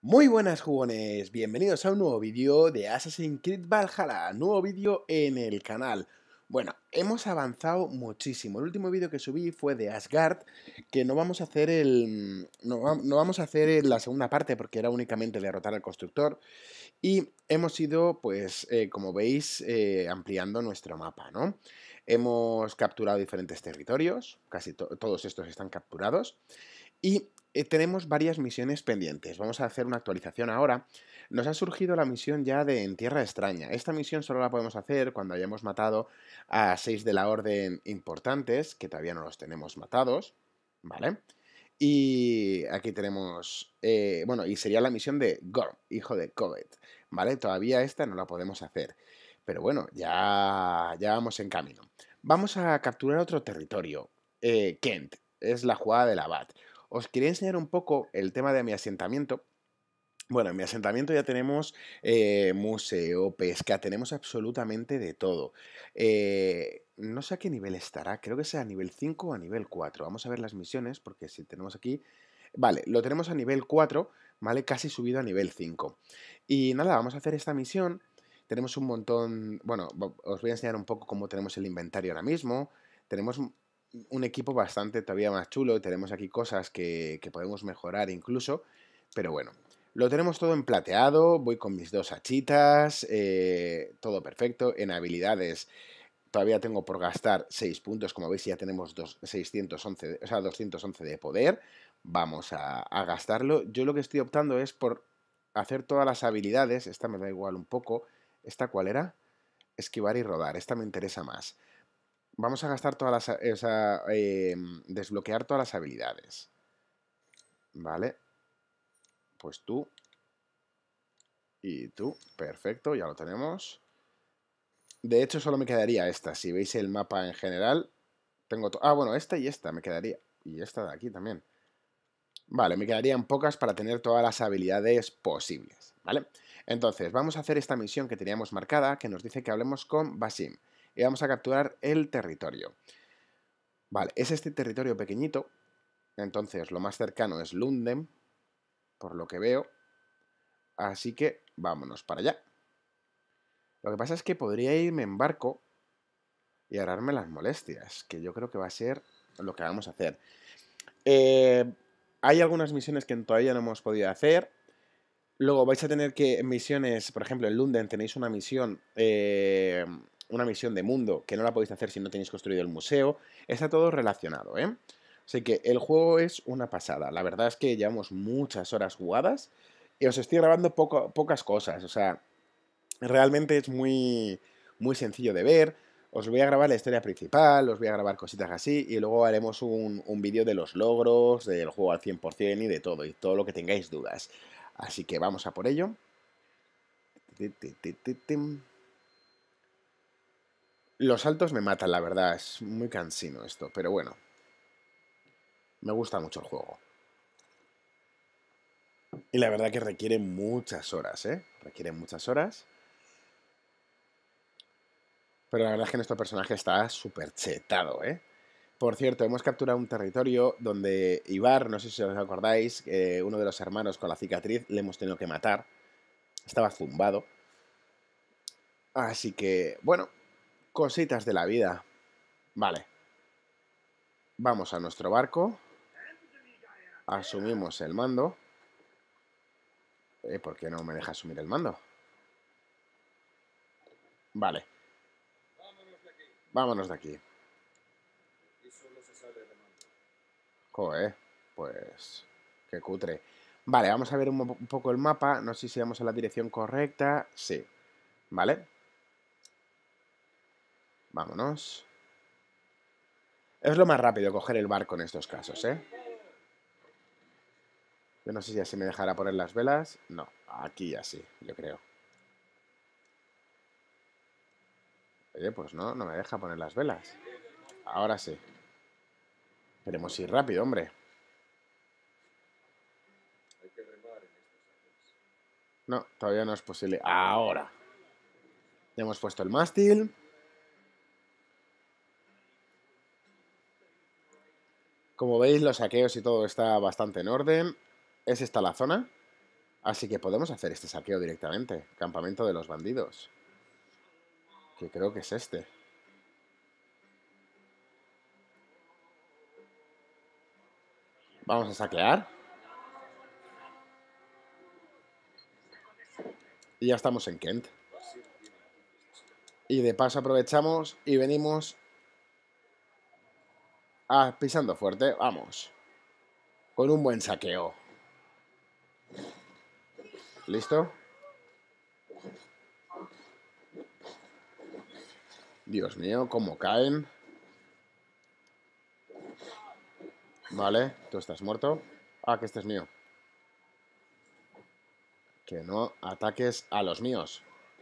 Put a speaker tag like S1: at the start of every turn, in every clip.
S1: Muy buenas jugones, bienvenidos a un nuevo vídeo de Assassin's Creed Valhalla, nuevo vídeo en el canal. Bueno, hemos avanzado muchísimo. El último vídeo que subí fue de Asgard, que no vamos a hacer no vamos a hacer la segunda parte porque era únicamente derrotar al constructor. Y hemos ido, pues, como veis, ampliando nuestro mapa, ¿no? Hemos capturado diferentes territorios, casi todos estos están capturados. Y tenemos varias misiones pendientes. Vamos a hacer una actualización ahora. Nos ha surgido la misión ya de En Tierra Extraña. Esta misión solo la podemos hacer cuando hayamos matado a 6 de la Orden importantes, que todavía no los tenemos matados, ¿vale? Y aquí tenemos, bueno, y sería la misión de Gorm, hijo de Covet, ¿vale? Todavía esta no la podemos hacer. Pero bueno, ya vamos en camino. Vamos a capturar otro territorio, Kent. Es la jugada del abad. Os quería enseñar un poco el tema de mi asentamiento. Bueno, en mi asentamiento ya tenemos museo, pesca, tenemos absolutamente de todo. No sé a qué nivel estará, creo que sea a nivel 5 o a nivel 4. Vamos a ver las misiones, porque si tenemos aquí... Vale, lo tenemos a nivel 4, ¿vale? Casi subido a nivel 5. Y nada, vamos a hacer esta misión. Tenemos un montón... Bueno, os voy a enseñar un poco cómo tenemos el inventario ahora mismo. Tenemos un equipo bastante todavía más chulo. Tenemos aquí cosas que podemos mejorar incluso. Pero bueno, lo tenemos todo en plateado. Voy con mis dos hachitas. Todo perfecto. En habilidades todavía tengo por gastar 6 puntos. Como veis ya tenemos 611, o sea, 211 de poder. Vamos a gastarlo. Yo lo que estoy optando es por hacer todas las habilidades. Esta me da igual un poco. ¿Esta cuál era? Esquivar y rodar. Esta me interesa más. Vamos a gastar todas las... O sea, desbloquear todas las habilidades. Vale. Pues tú. Y tú. Perfecto, ya lo tenemos. De hecho, solo me quedaría esta. Si veis el mapa en general, tengo... bueno, esta y esta me quedaría. Y esta de aquí también. Vale, me quedarían pocas para tener todas las habilidades posibles, ¿vale? Entonces, vamos a hacer esta misión que teníamos marcada, que nos dice que hablemos con Basim. Y vamos a capturar el territorio. Vale, es este territorio pequeñito. Entonces, lo más cercano es Lundem, por lo que veo. Así que, vámonos para allá. Lo que pasa es que podría irme en barco y ahorrarme las molestias, que yo creo que va a ser lo que vamos a hacer. Hay algunas misiones que todavía no hemos podido hacer. Luego vais a tener que misiones, por ejemplo, en Lunden tenéis una misión de mundo que no la podéis hacer si no tenéis construido el museo. Está todo relacionado, ¿eh? Así que el juego es una pasada. La verdad es que llevamos muchas horas jugadas y os estoy grabando pocas cosas. O sea, realmente es muy sencillo de ver. Os voy a grabar la historia principal, os voy a grabar cositas así y luego haremos un vídeo de los logros, del juego al 100% y todo lo que tengáis dudas. Así que vamos a por ello. Los saltos me matan, la verdad, es muy cansino esto, pero bueno. Me gusta mucho el juego. Y la verdad que requiere muchas horas, ¿eh? Requiere muchas horas. Pero la verdad es que nuestro personaje está súper chetado, ¿eh? Por cierto, hemos capturado un territorio donde Ivar, no sé si os acordáis, uno de los hermanos con la cicatriz, le hemos tenido que matar. Estaba zumbado. Así que, bueno, cositas de la vida. Vale. Vamos a nuestro barco. Asumimos el mando. ¿Por qué no me deja asumir el mando? Vale. Vámonos de aquí. Joder, pues... Qué cutre. Vale, vamos a ver un poco el mapa. No sé si vamos a la dirección correcta. Sí. Vale. Vámonos. Es lo más rápido coger el barco en estos casos, ¿eh? Yo no sé si así me dejará poner las velas. No, aquí ya sí, yo creo. Oye, pues no, no me deja poner las velas. Ahora sí. Queremos ir rápido, hombre. No, todavía no es posible. Ahora. Ya hemos puesto el mástil. Como veis, los saqueos y todo está bastante en orden. ¿Es esta la zona? Así que podemos hacer este saqueo directamente. Campamento de los bandidos. Que creo que es este. Vamos a saquear. Y ya estamos en Kent. Y de paso aprovechamos y venimos pisando fuerte. Vamos. Con un buen saqueo. ¿Listo? Dios mío, cómo caen. Vale, tú estás muerto. Ah, que este es mío. Que no ataques a los míos.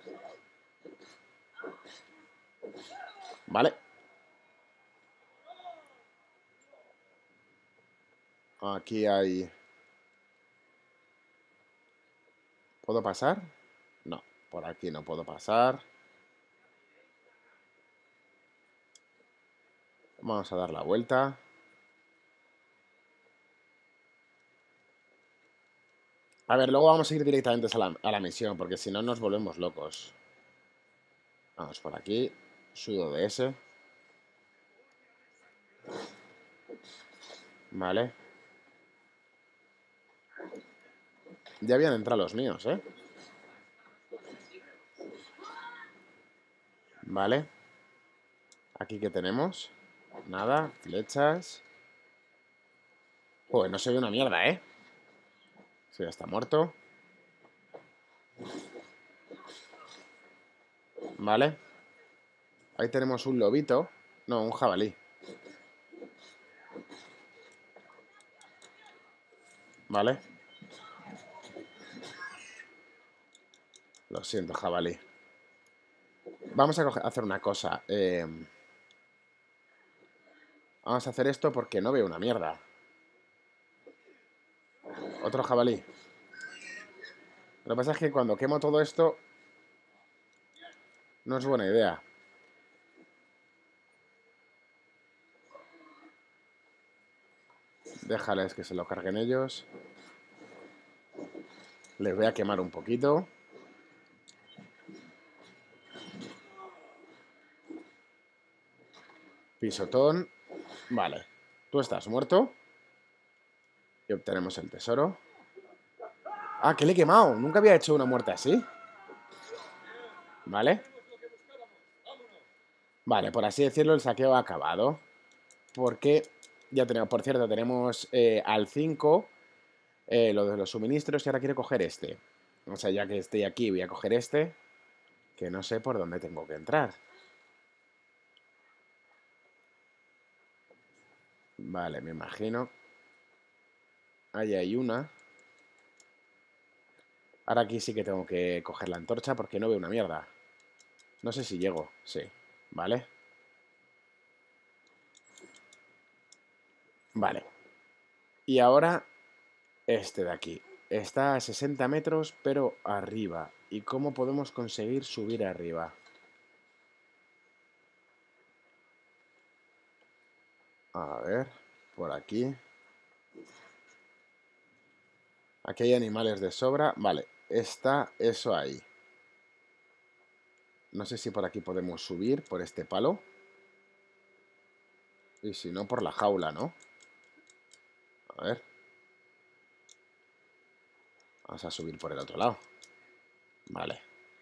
S1: Vale. Aquí hay... ¿Puedo pasar? No, por aquí no puedo pasar. Vamos a dar la vuelta. A ver, luego vamos a ir directamente a la misión, porque si no nos volvemos locos. Vamos por aquí. Sudo de ese. Vale. Ya habían entrado los míos, ¿eh? Vale. Aquí que tenemos. Nada, flechas. Joder, no se ve una mierda, ¿eh? Sí, ya está muerto. Vale. Ahí tenemos un lobito. No, un jabalí. Vale. Lo siento, jabalí. Vamos a hacer una cosa. Vamos a hacer esto porque no veo una mierda. Otro jabalí. Lo que pasa es que cuando quemo todo esto no es buena idea. Déjales que se lo carguen ellos. Les voy a quemar un poquito. Pisotón. Vale. Tú estás muerto. Y obtenemos el tesoro. Ah, que le he quemado. Nunca había hecho una muerte así. Vale. Vale, por así decirlo, el saqueo ha acabado. Porque ya tenemos, por cierto, tenemos al 5 lo de los suministros y ahora quiero coger este. O sea, ya que estoy aquí voy a coger este. Que no sé por dónde tengo que entrar. Vale, me imagino. Ahí hay una. Ahora aquí sí que tengo que coger la antorcha porque no veo una mierda. No sé si llego. Sí. Vale. Vale. Y ahora este de aquí. Está a 60 metros, pero arriba. ¿Y cómo podemos conseguir subir arriba? A ver, por aquí. Aquí hay animales de sobra. Vale, está eso ahí. No sé si por aquí podemos subir, por este palo. Y si no, por la jaula, ¿no? A ver. Vamos a subir por el otro lado. Vale.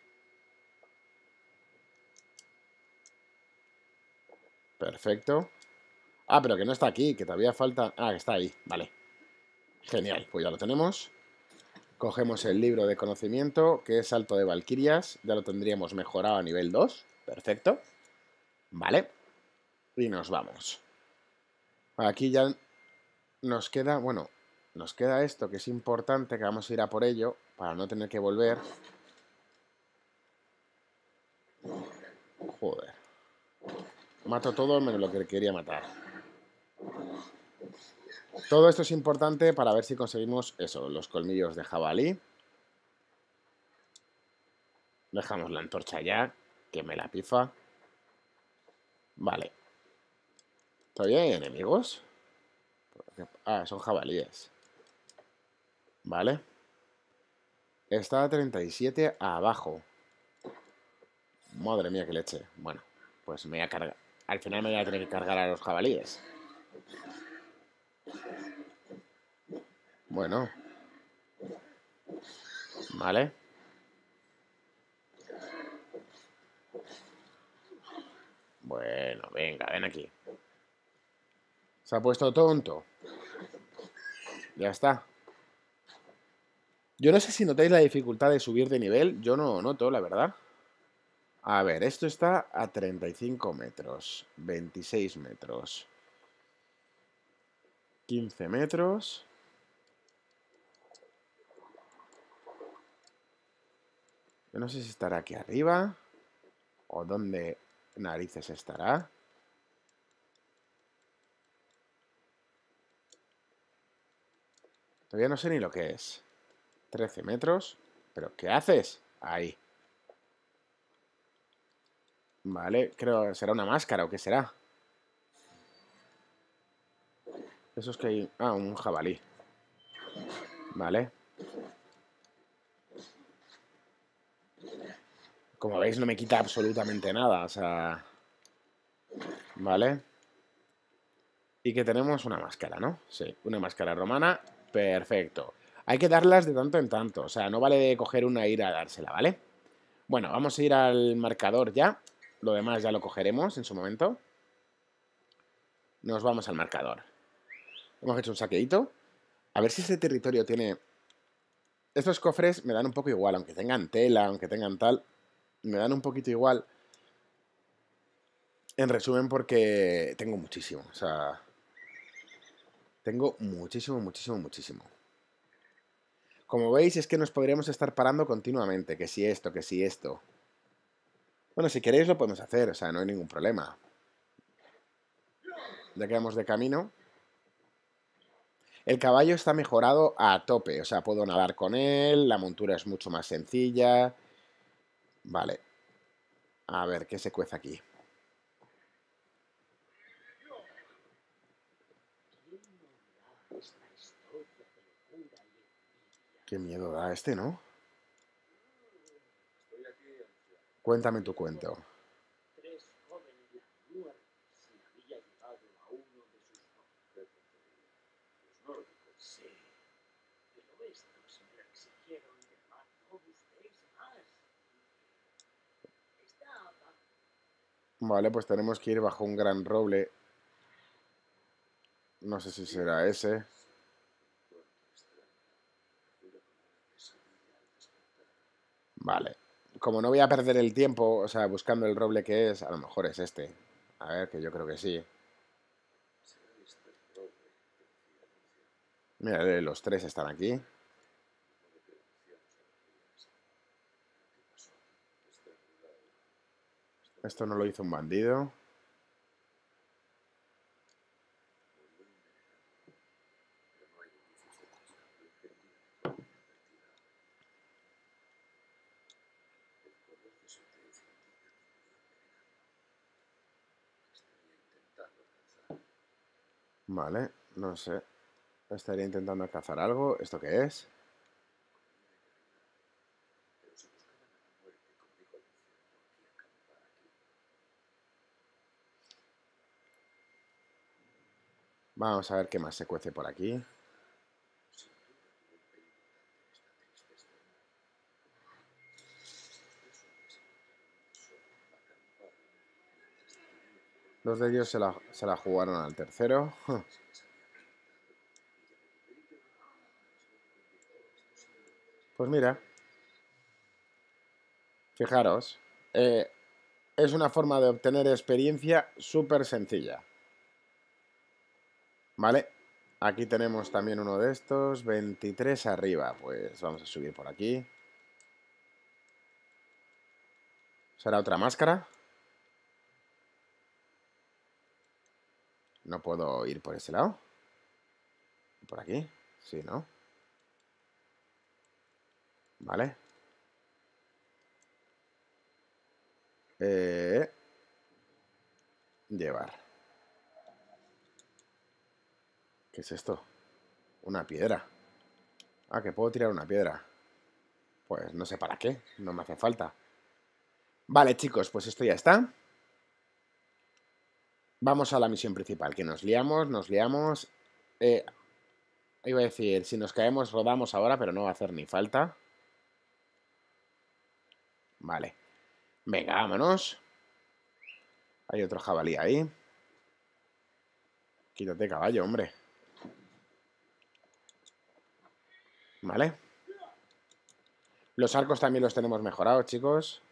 S1: Perfecto. Ah, pero que no está aquí, que todavía falta... Ah, que está ahí, vale. Genial, pues ya lo tenemos. Cogemos el libro de conocimiento, que es Salto de Valquirias. Ya lo tendríamos mejorado a nivel 2. Perfecto. Vale. Y nos vamos. Aquí ya nos queda... Bueno, nos queda esto, que es importante, que vamos a ir a por ello, para no tener que volver. Joder. Mato todo menos lo que quería matar. Todo esto es importante para ver si conseguimos eso, los colmillos de jabalí. Dejamos la antorcha ya, que me la pifa. Vale. ¿Todavía hay enemigos? Ah, son jabalíes. Vale. Está a 37 abajo. Madre mía, qué leche. Bueno, pues me voy a cargar. Al final me voy a tener que cargar a los jabalíes. Bueno, vale. Bueno, venga, ven aquí. Se ha puesto tonto. Ya está. Yo no sé si notáis la dificultad de subir de nivel. Yo no noto, la verdad. A ver, esto está a 35 metros. 26 metros. 15 metros. Yo no sé si estará aquí arriba. O dónde narices estará. Todavía no sé ni lo que es. 13 metros. ¿Pero qué haces? Ahí. Vale, creo que será una máscara o qué será. Eso es que hay... Ah, un jabalí. Vale. Como veis no me quita absolutamente nada, o sea... Vale. Y que tenemos una máscara, ¿no? Sí, una máscara romana. Perfecto. Hay que darlas de tanto en tanto, o sea, no vale de coger una e ir a dársela, ¿vale? Bueno, vamos a ir al marcador ya. Lo demás ya lo cogeremos en su momento. Nos vamos al marcador. Hemos hecho un saqueíto. A ver si este territorio tiene... Estos cofres me dan un poco igual, aunque tengan tela, aunque tengan tal. Me dan un poquito igual. En resumen, porque tengo muchísimo. O sea, tengo muchísimo, muchísimo, muchísimo. Como veis, es que nos podríamos estar parando continuamente. Que si esto, que si esto. Bueno, si queréis lo podemos hacer. O sea, no hay ningún problema. Ya que vamos de camino. El caballo está mejorado a tope. O sea, puedo nadar con él. La montura es mucho más sencilla. Vale. A ver, ¿qué se cuece aquí? Qué miedo da este, ¿no? Cuéntame tu cuento. Vale, pues tenemos que ir bajo un gran roble. No sé si será ese. Vale. Como no voy a perder el tiempo, o sea, buscando el roble que es, a lo mejor es este. A ver, que yo creo que sí. Mira, los tres están aquí. Esto no lo hizo un bandido. Vale, no sé. Estaría intentando cazar algo. ¿Esto qué es? Vamos a ver qué más se cuece por aquí. Dos de ellos se la jugaron al tercero. Pues mira, fijaros. Es una forma de obtener experiencia súper sencilla. ¿Vale? Aquí tenemos también uno de estos. 23 arriba. Pues vamos a subir por aquí. ¿Será otra máscara? No puedo ir por ese lado. ¿Por aquí? Sí, ¿no? Vale. Llevar. ¿Qué es esto? Una piedra. Ah, que puedo tirar una piedra. Pues no sé para qué, no me hace falta. Vale, chicos, pues esto ya está. Vamos a la misión principal, que nos liamos, nos liamos. Iba a decir, si nos caemos, rodamos ahora, pero no va a hacer ni falta. Vale. Venga, vámonos. Hay otro jabalí ahí. Quítate, caballo, hombre. Vale. Los arcos también los tenemos mejorados, chicos.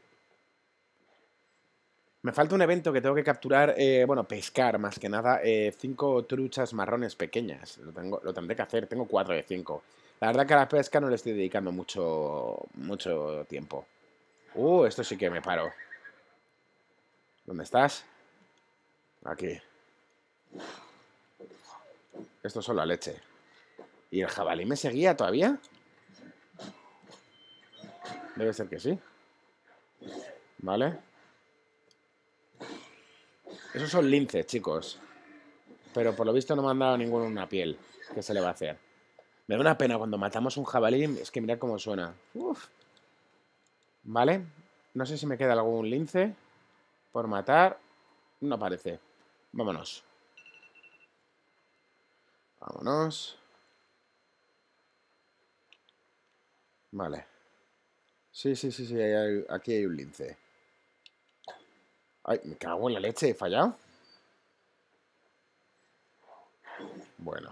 S1: Me falta un evento que tengo que capturar, bueno, pescar más que nada, 5 truchas marrones pequeñas. Lo tendré que hacer, tengo 4 de 5. La verdad que a la pesca no le estoy dedicando mucho tiempo. Esto sí que me paro. ¿Dónde estás? Aquí. Esto es solo leche. ¿Y el jabalí me seguía todavía? Debe ser que sí. Vale. Esos son linces, chicos. Pero por lo visto no me han dado ninguna piel. ¿Qué se le va a hacer? Me da una pena cuando matamos un jabalí. Es que mira cómo suena. Uf. Vale. No sé si me queda algún lince por matar. No parece. Vámonos. Vámonos. Vale. Sí. Aquí hay un lince. Ay, me cago en la leche. ¿He fallado? Bueno.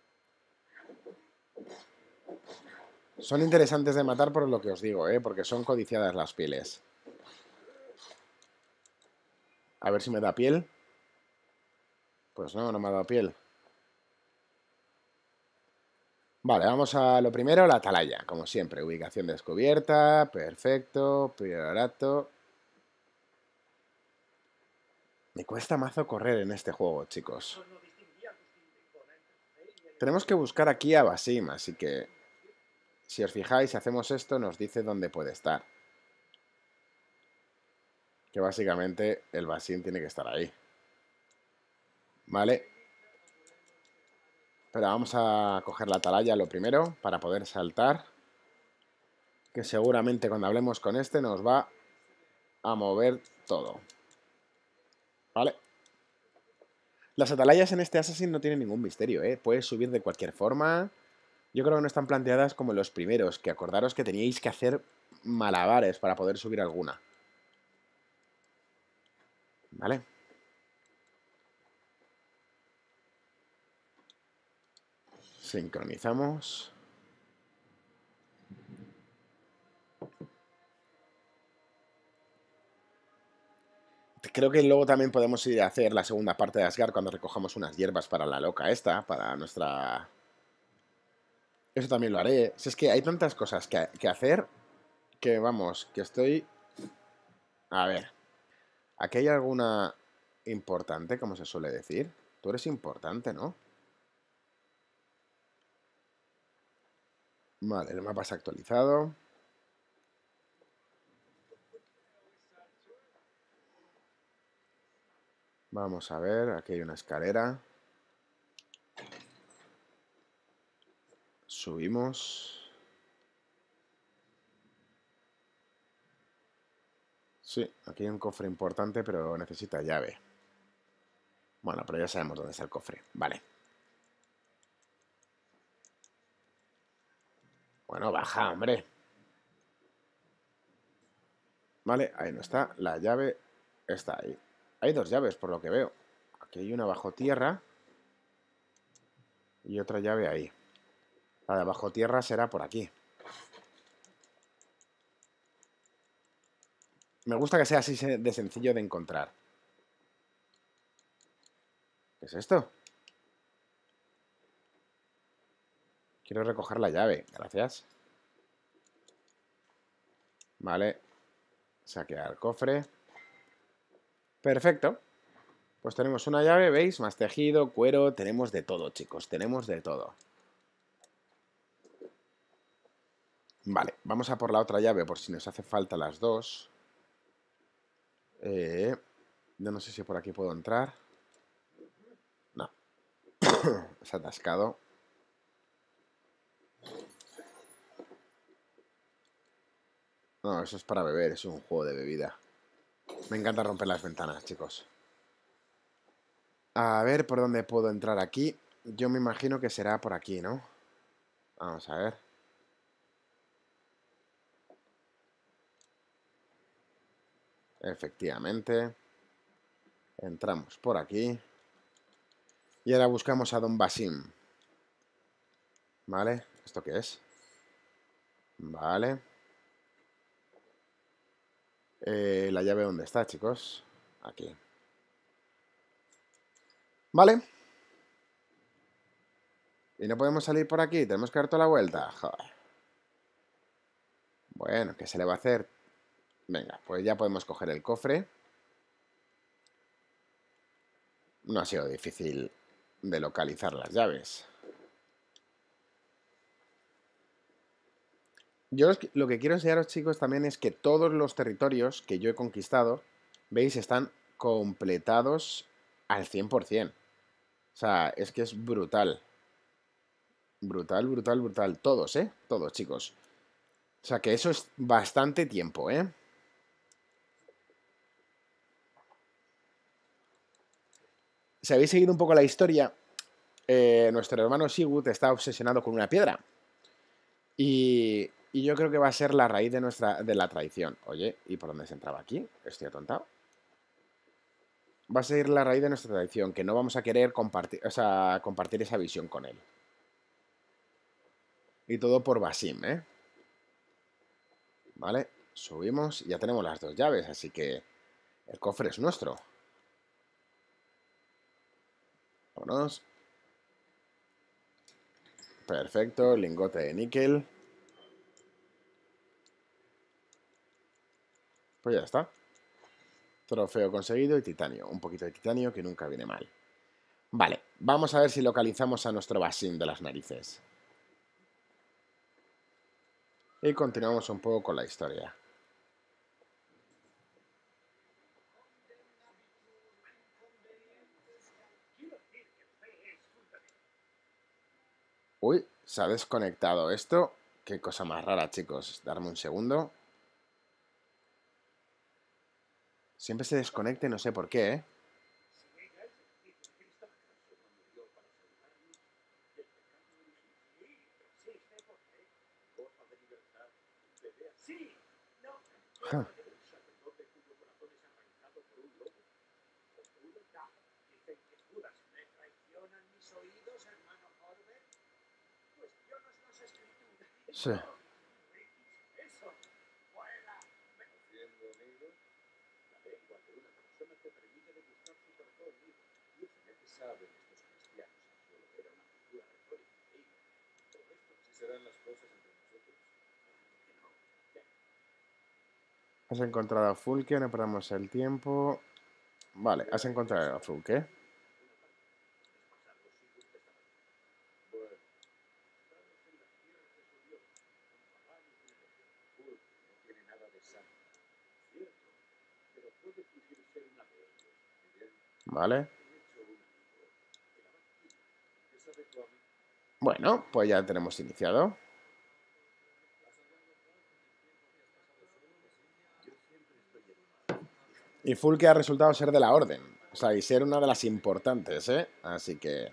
S1: Son interesantes de matar por lo que os digo, porque son codiciadas las pieles. A ver si me da piel. Pues no me ha dado piel. Vale, vamos a lo primero, la atalaya, como siempre. Ubicación descubierta, perfecto, priorato. Me cuesta mazo correr en este juego, chicos. Tenemos que buscar aquí a Basim, así que si os fijáis, si hacemos esto, nos dice dónde puede estar. Que básicamente el Basim tiene que estar ahí. Vale. Pero vamos a coger la atalaya lo primero para poder saltar. Que seguramente cuando hablemos con este nos va a mover todo. Vale. Las atalayas en este Assassin no tienen ningún misterio, ¿eh? Puedes subir de cualquier forma. Yo creo que no están planteadas como los primeros, que acordaros que teníais que hacer malabares para poder subir alguna. ¿Vale? Sincronizamos. Creo que luego también podemos ir a hacer la segunda parte de Asgard cuando recojamos unas hierbas para la loca esta, para nuestra... Eso también lo haré. Si es que hay tantas cosas que hacer que, vamos, que estoy... A ver, ¿aquí hay alguna importante, como se suele decir? Tú eres importante, ¿no? Vale, el mapa se ha actualizado. Vamos a ver, aquí hay una escalera. Subimos. Sí, aquí hay un cofre importante, pero necesita llave. Bueno, pero ya sabemos dónde está el cofre. Vale. Bueno, baja, hombre. Vale, ahí no está. La llave está ahí. Hay dos llaves, por lo que veo. Aquí hay una bajo tierra. Y otra llave ahí. La de bajo tierra será por aquí. Me gusta que sea así de sencillo de encontrar. ¿Qué es esto? Quiero recoger la llave. Gracias. Vale. Saquear el cofre. Perfecto. Pues tenemos una llave, ¿veis? Más tejido, cuero. Tenemos de todo, chicos. Tenemos de todo. Vale, vamos a por la otra llave por si nos hace falta las dos. Yo no sé si por aquí puedo entrar. No. Se ha atascado. No, eso es para beber, es un juego de bebida. Me encanta romper las ventanas, chicos. A ver por dónde puedo entrar aquí. Yo me imagino que será por aquí, ¿no? Vamos a ver. Efectivamente. Entramos por aquí. Y ahora buscamos a Don Basim. ¿Vale? ¿Esto qué es? Vale. ¿La llave dónde está, chicos? Aquí. Vale. ¿Y no podemos salir por aquí? ¿Tenemos que dar toda la vuelta? Joder. Bueno, ¿qué se le va a hacer? Venga, pues ya podemos coger el cofre. No ha sido difícil de localizar las llaves. Yo lo que quiero enseñaros, chicos, también es que todos los territorios que yo he conquistado, veis, están completados al 100%. O sea, es que es brutal. Brutal, brutal, brutal. Todos, ¿eh? Todos, chicos. O sea, que eso es bastante tiempo, ¿eh? Si habéis seguido un poco la historia, nuestro hermano Sigurd está obsesionado con una piedra. Y yo creo que va a ser la raíz de la traición. Oye, ¿y por dónde se entraba aquí? Estoy atontado. Va a ser la raíz de nuestra traición, que no vamos a querer compartir, o sea, compartir esa visión con él. Y todo por Basim, ¿eh? Vale, subimos y ya tenemos las dos llaves, así que el cofre es nuestro. Vámonos. Perfecto, lingote de níquel. Pues ya está. Trofeo conseguido y titanio. Un poquito de titanio que nunca viene mal. Vale, vamos a ver si localizamos a nuestro Basim de las narices. Y continuamos un poco con la historia. Uy, se ha desconectado esto. Qué cosa más rara, chicos. Darme un segundo. Siempre se desconecte, no sé por qué, ¿eh? Ja. Sí. Has encontrado a Fulke, no perdamos el tiempo. Vale, has encontrado a Fulke. Vale. Bueno, pues ya tenemos iniciado. Y Fulke ha resultado ser de la orden. O sea, y ser una de las importantes, ¿eh? Así que...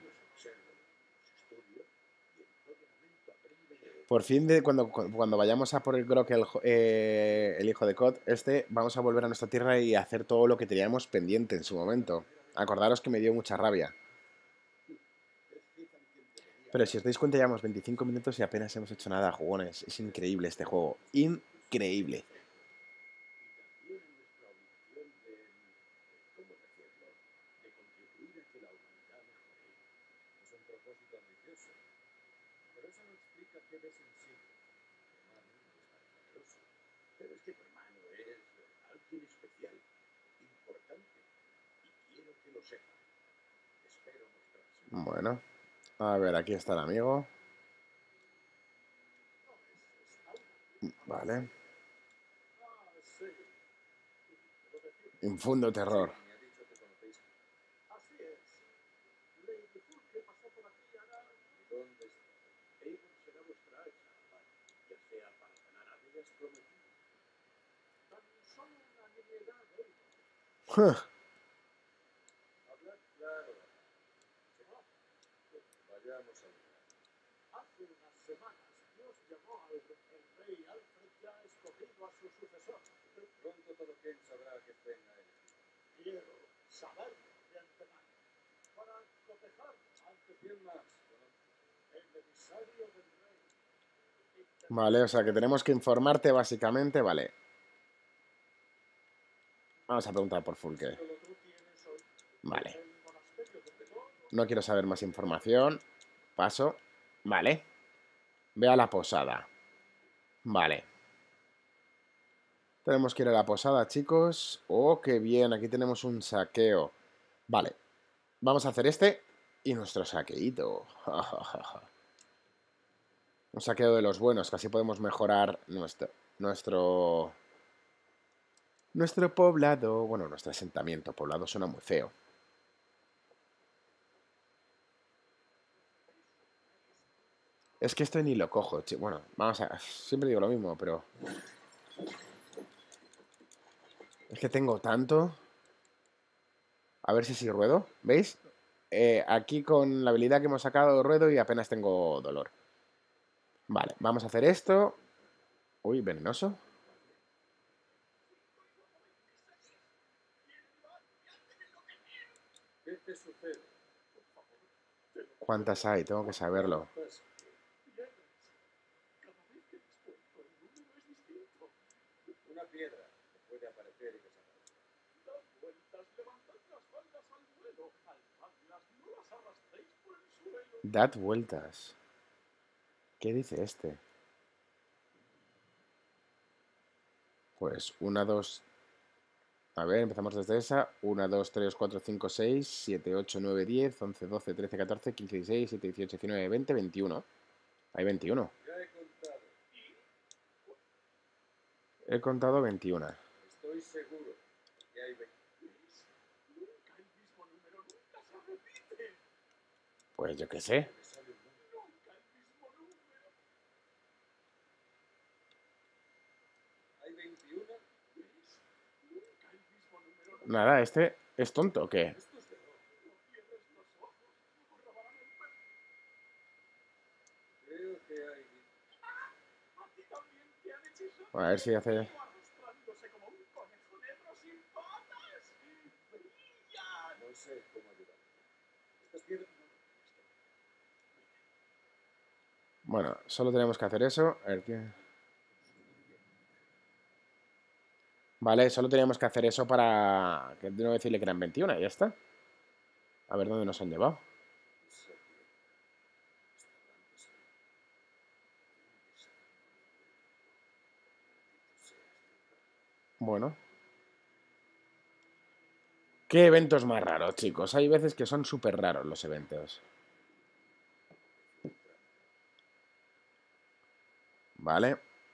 S1: Por fin, cuando vayamos a por el Grok, el hijo de Cod, vamos a volver a nuestra tierra y hacer todo lo que teníamos pendiente en su momento. Acordaros que me dio mucha rabia. Pero si os dais cuenta, llevamos 25 minutos y apenas hemos hecho nada, jugones. Es increíble este juego. Increíble. Bueno, a ver, aquí está el amigo. Vale. Infundo terror. Vale, o sea que tenemos que informarte básicamente, vale. Vamos a preguntar por Fulke. Vale. No quiero saber más información. Paso. Vale. Ve a la posada. Vale. Tenemos que ir a la posada, chicos. Oh, qué bien. Aquí tenemos un saqueo. Vale. Vamos a hacer este y nuestro saqueíto. Un saqueo de los buenos, que así podemos mejorar nuestro poblado. Bueno, nuestro asentamiento. Poblado suena muy feo. Es que esto ni lo cojo, bueno, vamos a... Siempre digo lo mismo, pero... Es que tengo tanto... A ver si ruedo, ¿veis? Aquí con la habilidad que hemos sacado ruedo y apenas tengo dolor. Vale, vamos a hacer esto. Uy, venenoso. ¿Cuántas hay? Tengo que saberlo. Dad vueltas. ¿Qué dice este? Pues 1, 2... A ver, empezamos desde esa. 1, 2, 3, 4, 5, 6, 7, 8, 9, 10, 11, 12, 13, 14, 15, 16, 17, 18, 19, 20, 21. Hay 21. He contado 21. Estoy seguro que hay 21. Pues yo qué sé. Nada, ¿este es tonto o qué? A ver si hace... Bueno, solo tenemos que hacer eso. A ver, ¿qué? Vale, solo teníamos que hacer eso para... Que no decirle que eran 21 y ya está. A ver dónde nos han llevado. Bueno. ¿Qué eventos más raros, chicos? Hay veces que son súper raros los eventos. Vale.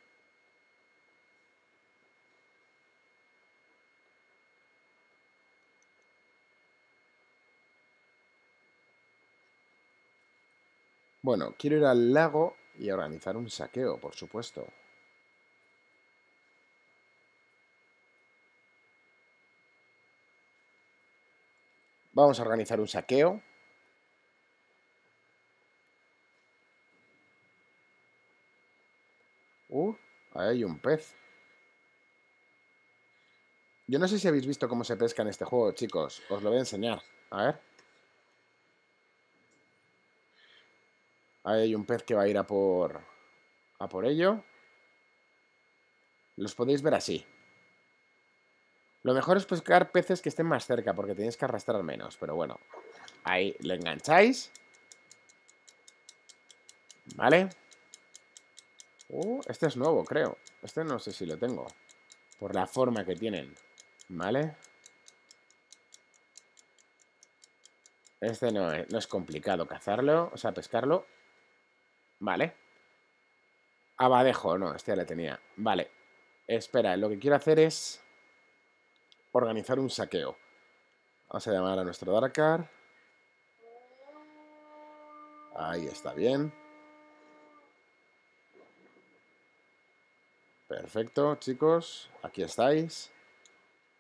S1: Bueno, quiero ir al lago y organizar un saqueo, por supuesto. Vamos a organizar un saqueo. Ahí hay un pez. Yo no sé si habéis visto cómo se pesca en este juego, chicos. Os lo voy a enseñar. A ver. Ahí hay un pez que va a ir a por ello. Los podéis ver así. Lo mejor es pescar peces que estén más cerca, porque tenéis que arrastrar menos. Pero bueno, ahí le engancháis. Vale. Este es nuevo, creo. Este no sé si lo tengo. Por la forma que tienen. Vale. Este no es complicado cazarlo, o sea, pescarlo. Vale. Abadejo, no, este ya le tenía. Vale. Espera, lo que quiero hacer es organizar un saqueo. Vamos a llamar a nuestro Darkar. Ahí está bien. Perfecto, chicos. Aquí estáis.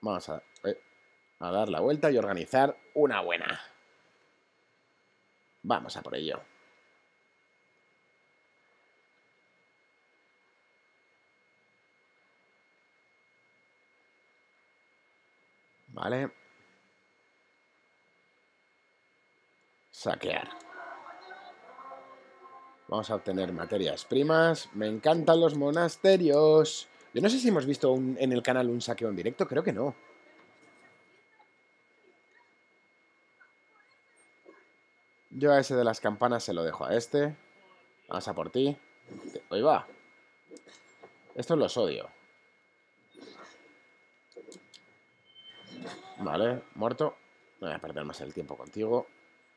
S1: Vamos a dar la vuelta y organizar una buena. Vamos a por ello. Vale. Saquear. Vamos a obtener materias primas. Me encantan los monasterios. Yo no sé si hemos visto en el canal un saqueo en directo. Creo que no. Yo a ese de las campanas se lo dejo a este. Vamos a por ti. Ahí va. Estos los odio. Vale, muerto. No voy a perder más el tiempo contigo.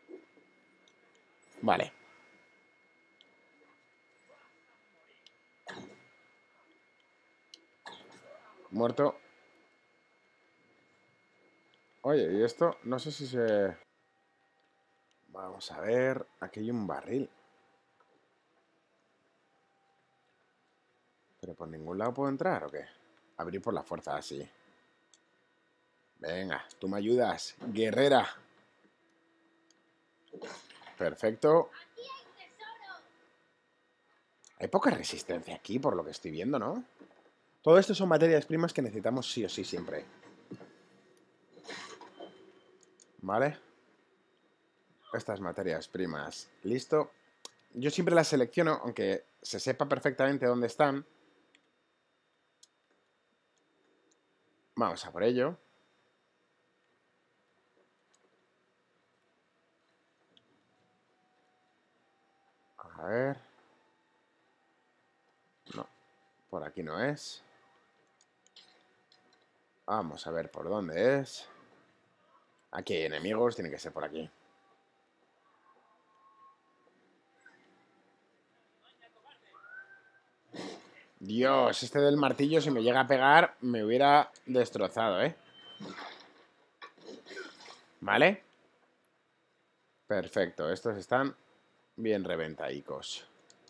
S1: Vale. Muerto. Oye, y esto, no sé si se... Vamos a ver. Aquí hay un barril. ¿Pero por ningún lado puedo entrar o qué? Abrir por la fuerza, así. Venga, tú me ayudas, guerrera. Perfecto. Hay poca resistencia aquí, por lo que estoy viendo, ¿no? Todo esto son materias primas que necesitamos sí o sí siempre. Vale. Estas materias primas. Listo. Yo siempre las selecciono, aunque se sepa perfectamente dónde están. Vamos a por ello. A ver. No, por aquí no es. Vamos a ver por dónde es. Aquí hay enemigos, tiene que ser por aquí. Dios, este del martillo, si me llega a pegar, me hubiera destrozado, ¿eh? ¿Vale? Perfecto, estos están bien reventaicos.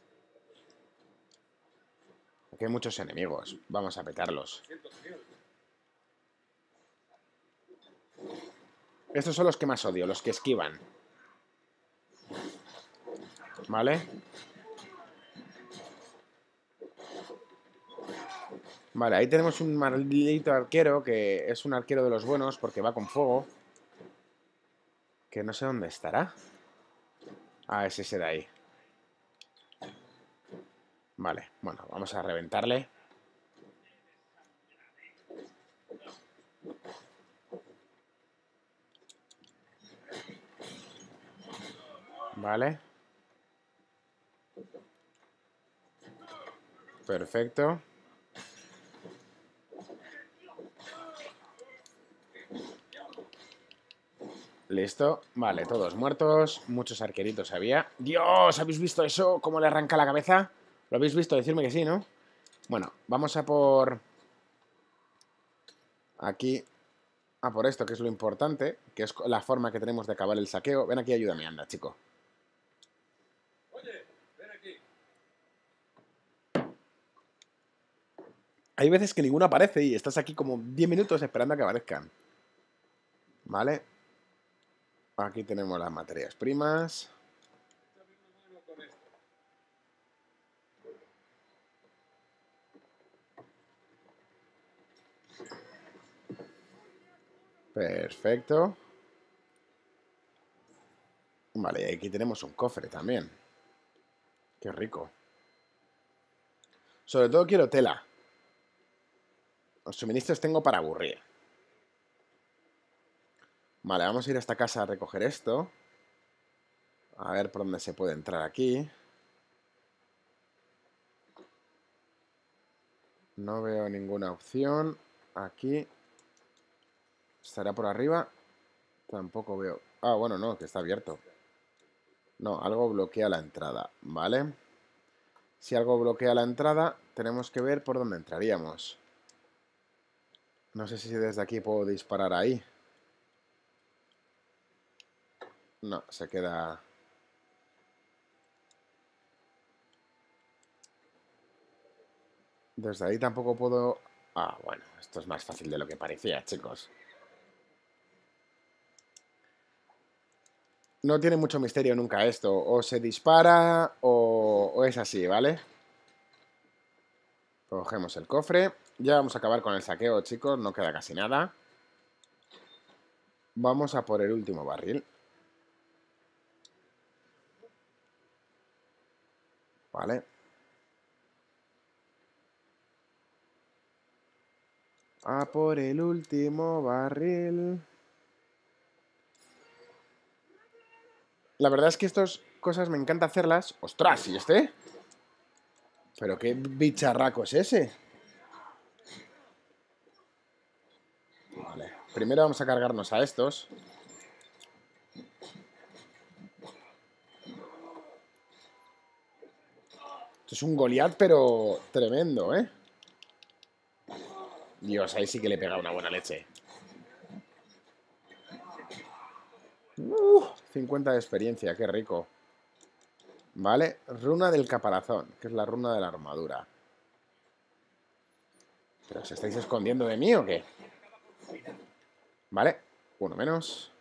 S1: Aquí hay muchos enemigos. Vamos a petarlos. Estos son los que más odio, los que esquivan. ¿Vale? Vale, ahí tenemos un maldito arquero que es un arquero de los buenos porque va con fuego. Que no sé dónde estará. Ah, es ese de ahí. Vale, bueno, vamos a reventarle. Vale. Perfecto. Listo. Vale, todos muertos. Muchos arqueritos había. ¡Dios! ¿Habéis visto eso? ¿Cómo le arranca la cabeza? ¿Lo habéis visto? Decirme que sí, ¿no? Bueno, vamos a por... Aquí. A por esto, que es lo importante. Que es la forma que tenemos de acabar el saqueo. Ven aquí, ayúdame, anda, chico.
S2: Oye, ven aquí.
S1: Hay veces que ninguno aparece y estás aquí como 10 minutos esperando a que aparezcan. Vale. Aquí tenemos las materias primas.
S2: Échame una mano con esto.
S1: Perfecto. Vale, y aquí tenemos un cofre también. Qué rico. Sobre todo quiero tela. Los suministros tengo para aburrir. Vale, vamos a ir a esta casa a recoger esto. A ver por dónde se puede entrar aquí. No veo ninguna opción. Aquí. ¿Estará por arriba? Tampoco veo... Ah, bueno, no, que está abierto. No, algo bloquea la entrada, ¿vale? Si algo bloquea la entrada, tenemos que ver por dónde entraríamos. No sé si desde aquí puedo disparar ahí. No, se queda... Desde ahí tampoco puedo Ah, bueno, esto es más fácil de lo que parecía, chicos. No tiene mucho misterio nunca esto. O se dispara o es así, ¿vale? Cogemos el cofre. Ya vamos a acabar con el saqueo, chicos. No queda casi nada. Vamos a por el último barril. Vale. A por el último barril. La verdad es que estas cosas me encanta hacerlas. ¡Ostras! ¿Y este? ¿Pero qué bicharraco es ese? Vale. Primero vamos a cargarnos a estos. Esto es un Goliat, pero tremendo, ¿eh? Dios, ahí sí que le pega una buena leche. 50 de experiencia, qué rico. Vale, runa del caparazón, que es la runa de la armadura. ¿Pero os estáis escondiendo de mí o qué? Vale, uno menos.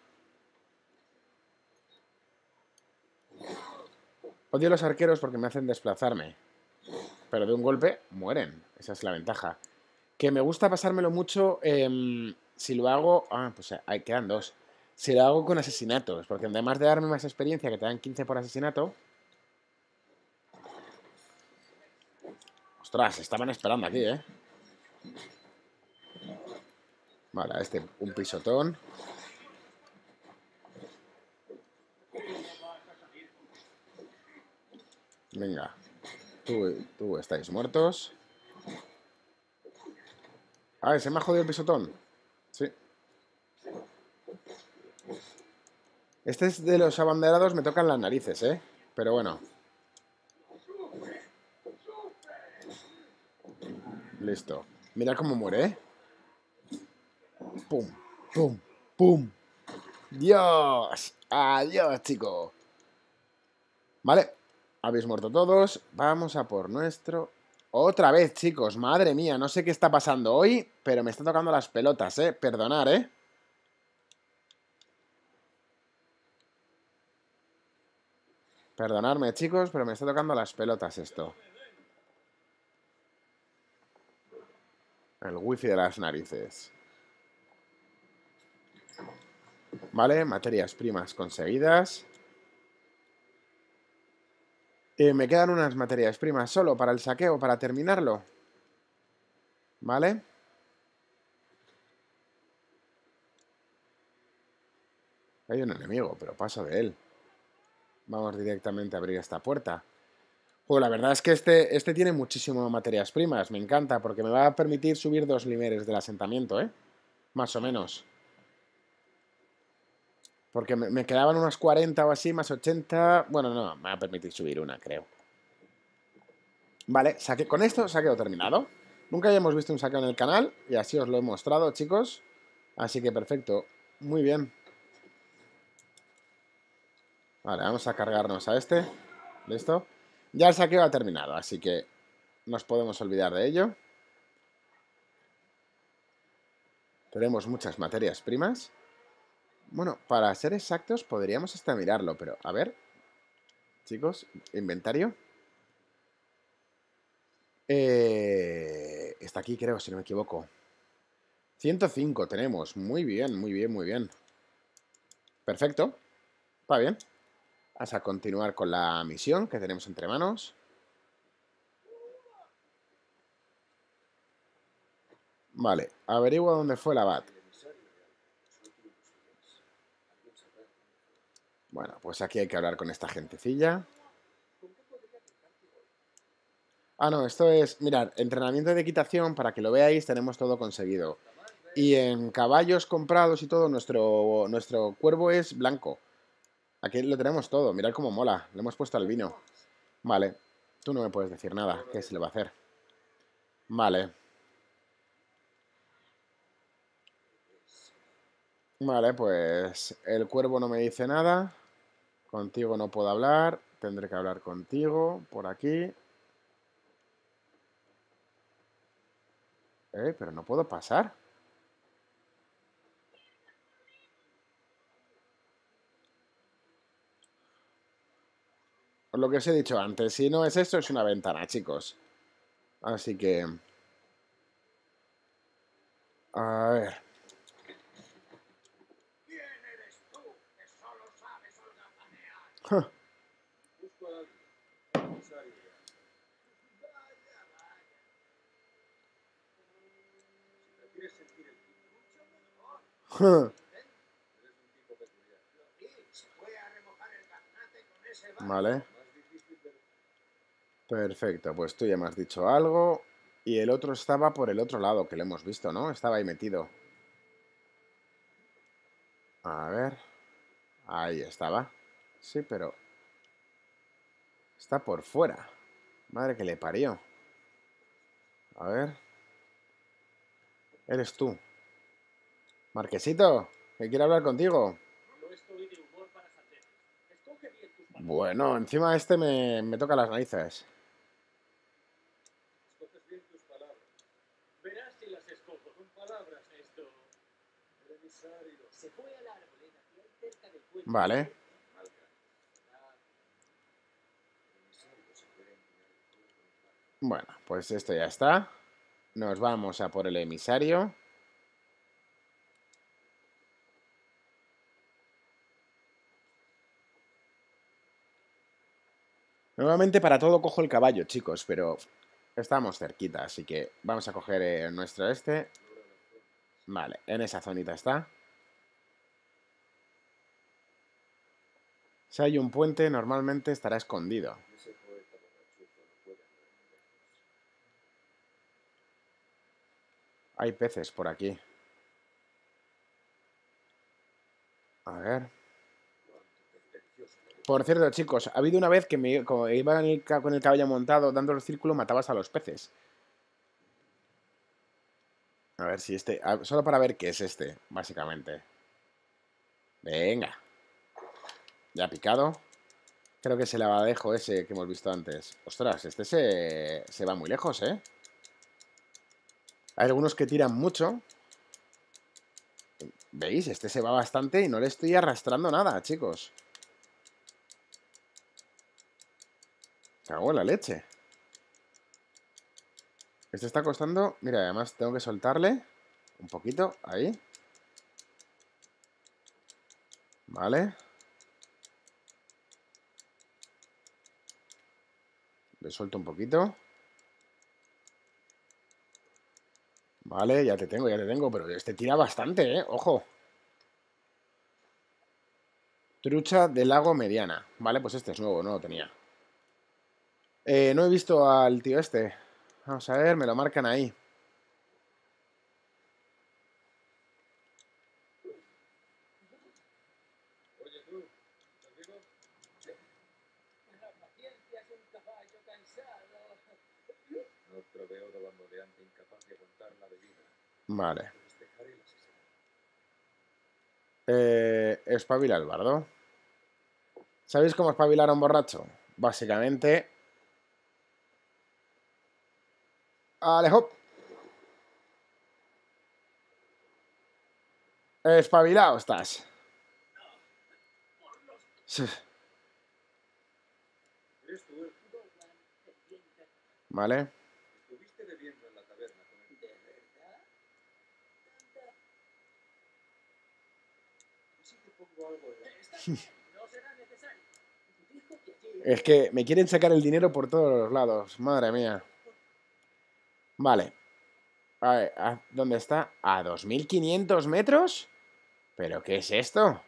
S1: Odio los arqueros porque me hacen desplazarme. Pero de un golpe mueren. Esa es la ventaja. Que me gusta pasármelo mucho si lo hago... Ah, pues ahí quedan dos. Si lo hago con asesinatos. Porque además de darme más experiencia, que te dan 15 por asesinato... Ostras, estaban esperando aquí, ¿eh? Vale, a este un pisotón. Venga. Tú estáis muertos. Ah, ¿se me ha jodido el pisotón? Sí. Este es de los abanderados, me tocan las narices, ¿eh? Pero bueno. Listo. Mira cómo muere, ¿eh? Pum, pum, pum. ¡Dios! ¡Adiós, chico! Vale. Habéis muerto todos. Vamos a por nuestro... Otra vez, chicos. Madre mía, no sé qué está pasando hoy, pero me está tocando las pelotas, ¿eh? Perdonar, ¿eh? Perdonadme, chicos, pero me está tocando las pelotas esto. El wifi de las narices. Vale, materias primas conseguidas. Me quedan unas materias primas solo para el saqueo, para terminarlo. ¿Vale? Hay un enemigo, pero paso de él. Vamos directamente a abrir esta puerta. Pues la verdad es que este tiene muchísimas materias primas. Me encanta, porque me va a permitir subir 2 niveles del asentamiento, ¿eh? Más o menos. Porque me quedaban unas 40 o así, más 80. Bueno, no, me va a permitir subir una, creo. Vale, con esto saqueo terminado. Nunca habíamos visto un saqueo en el canal y así os lo he mostrado, chicos. Así que perfecto. Muy bien. Vale, vamos a cargarnos a este. ¿Listo? Ya el saqueo ha terminado, así que nos podemos olvidar de ello. Tenemos muchas materias primas. Bueno, para ser exactos podríamos hasta mirarlo, pero a ver. Chicos, inventario. Está aquí, creo, si no me equivoco. 105 tenemos. Muy bien, muy bien, muy bien. Perfecto. Va bien. Vamos a continuar con la misión que tenemos entre manos. Vale, averigua dónde fue la BAT. Bueno, pues aquí hay que hablar con esta gentecilla. Ah, no, esto es... Mirad, entrenamiento de equitación, para que lo veáis, tenemos todo conseguido. Y en caballos comprados y todo, nuestro cuervo es blanco. Aquí lo tenemos todo, mirad cómo mola. Le hemos puesto al vino. Vale, tú no me puedes decir nada. ¿Qué se le va a hacer? Vale. Vale, pues el cuervo no me dice nada. Contigo no puedo hablar. Tendré que hablar contigo por aquí. Pero no puedo pasar. Lo que os he dicho antes, si no es esto, es una ventana, chicos. Así que... A ver.
S2: ¿Quién eres tú que solo sabes holgazanear?
S1: Ja,
S2: Busco a alguien. Emisario ya. Vaya, vaya. Si prefieres sentir el tipo, mucho mejor.
S1: ja.
S2: Eres un tipo peculiar. Lo vi. Se fue a remojar el gaznate con ese barco.
S1: Vale.
S2: Más difícil de...
S1: Perfecto, pues tú ya me has dicho algo. Y el otro estaba por el otro lado, que lo hemos visto, ¿no? Estaba ahí metido. A ver. Ahí estaba. Sí, pero... Está por fuera. Madre que le parió. A ver. Eres tú. Marquesito, que quiero hablar contigo.
S2: No estoy de humor para sandeces. Escoge bien tus palabras.
S1: Bueno, encima este me toca las narices.
S2: Escoges bien tus palabras. Verás si las escojo. Son palabras esto. El emisario. Se fue a la arboleda que hay cerca del puente.
S1: Vale. Bueno, pues esto ya está. Nos vamos a por el emisario. Normalmente para todo cojo el caballo, chicos, pero estamos cerquita, así que vamos a coger nuestro este. Vale, en esa zonita está. Si hay un puente, normalmente estará escondido. Hay peces por aquí. A ver. Por cierto, chicos, ha habido una vez que como iba con el caballo montado dando el círculo, matabas a los peces. A ver si este... solo para ver qué es este, básicamente. Venga. Ya ha picado. Creo que es el abadejo ese que hemos visto antes. Ostras, este se va muy lejos, ¿eh? Hay algunos que tiran mucho. ¿Veis? Este se va bastante y no le estoy arrastrando nada, chicos. Cago en la leche. Este está costando... Mira, además tengo que soltarle un poquito. Ahí. Vale. Le suelto un poquito. Vale, ya te tengo. Pero este tira bastante, ¿eh? Ojo. Trucha de lago mediana. Vale, pues este es nuevo, no lo tenía. No he visto al tío este. Vamos a ver, me lo marcan ahí.
S2: Oye tú, ¿estás vivo?
S3: La paciencia es un caballo cansado.
S2: Otro veo de bamboleante incapaz de aguantar la bebida.
S1: Vale.
S2: Despejar el asesinato.
S1: Espabila el bardo. ¿Sabéis cómo espabilar a un borracho? Básicamente... ¡Alejo! Espabilado estás. Sí.
S2: ¿Eres tú el
S3: Goldman, pendiente.
S1: Vale.
S2: estuviste bebiendo en la taberna con el...
S3: ¿De verdad? Tanta...
S2: ¿Y si te pongo algo en la...
S3: Está bien, no será necesario. Dijo que allí...
S1: Es que me quieren sacar el dinero por todos los lados. Madre mía. Vale. A ver, ¿dónde está? ¿A 2500 metros? ¿Pero qué es esto?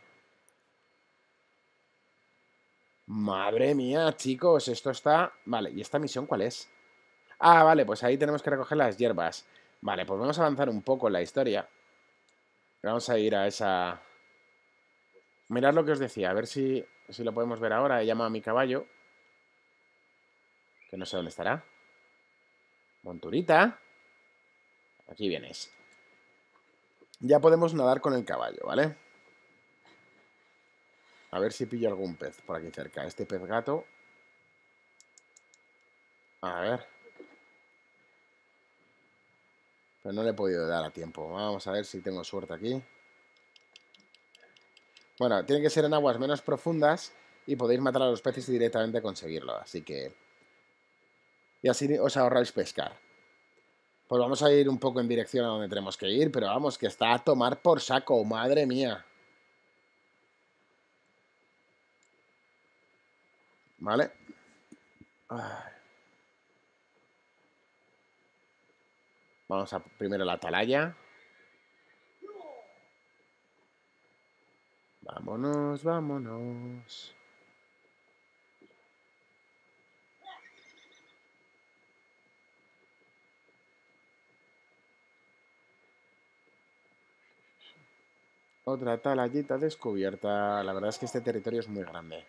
S1: Madre mía, chicos, esto está... Vale, ¿y esta misión cuál es? Ah, vale, pues ahí tenemos que recoger las hierbas. Vale, pues vamos a avanzar un poco en la historia. Vamos a ir a esa... Mirad lo que os decía, a ver si lo podemos ver ahora. He llamado a mi caballo. Que no sé dónde estará. Monturita. Aquí vienes. Ya podemos nadar con el caballo, ¿vale? A ver si pillo algún pez por aquí cerca. Este pez gato. A ver. Pero no le he podido dar a tiempo. Vamos a ver si tengo suerte aquí. Bueno, tiene que ser en aguas menos profundas y podéis matar a los peces y directamente conseguirlo. Así que... Y así os ahorráis pescar. Pues vamos a ir un poco en dirección a donde tenemos que ir, pero vamos, que está a tomar por saco, madre mía. ¿Vale? Ay. Vamos a primero la atalaya. Vámonos, vámonos. Otra atalayita descubierta. La verdad es que este territorio es muy grande.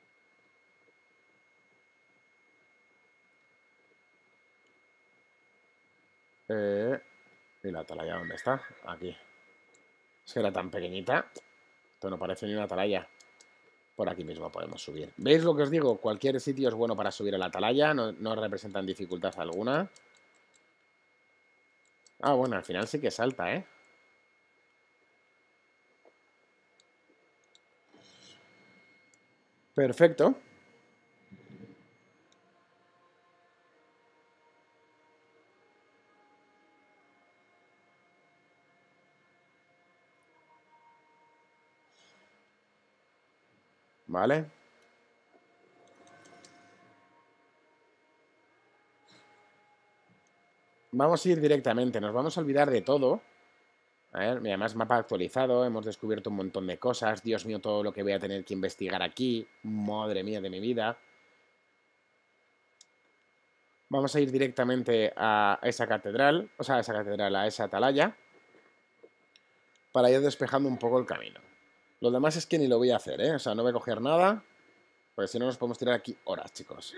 S1: ¿Y la atalaya dónde está? Aquí. Es que era tan pequeñita. Esto no parece ni una atalaya. Por aquí mismo podemos subir. ¿Veis lo que os digo? Cualquier sitio es bueno para subir a la atalaya. No representan dificultad alguna. Ah, bueno, al final sí que salta, ¿eh? Perfecto. Vale. Vamos a ir directamente. Nos vamos a olvidar de todo. A ver, además mapa actualizado. Hemos descubierto un montón de cosas. Dios mío, todo lo que voy a tener que investigar aquí. Madre mía de mi vida. Vamos a ir directamente a esa catedral. O sea, a esa catedral, a esa atalaya. Para ir despejando un poco el camino. Lo demás es que ni lo voy a hacer, ¿eh? O sea, no voy a coger nada. Porque si no nos podemos tirar aquí horas, chicos.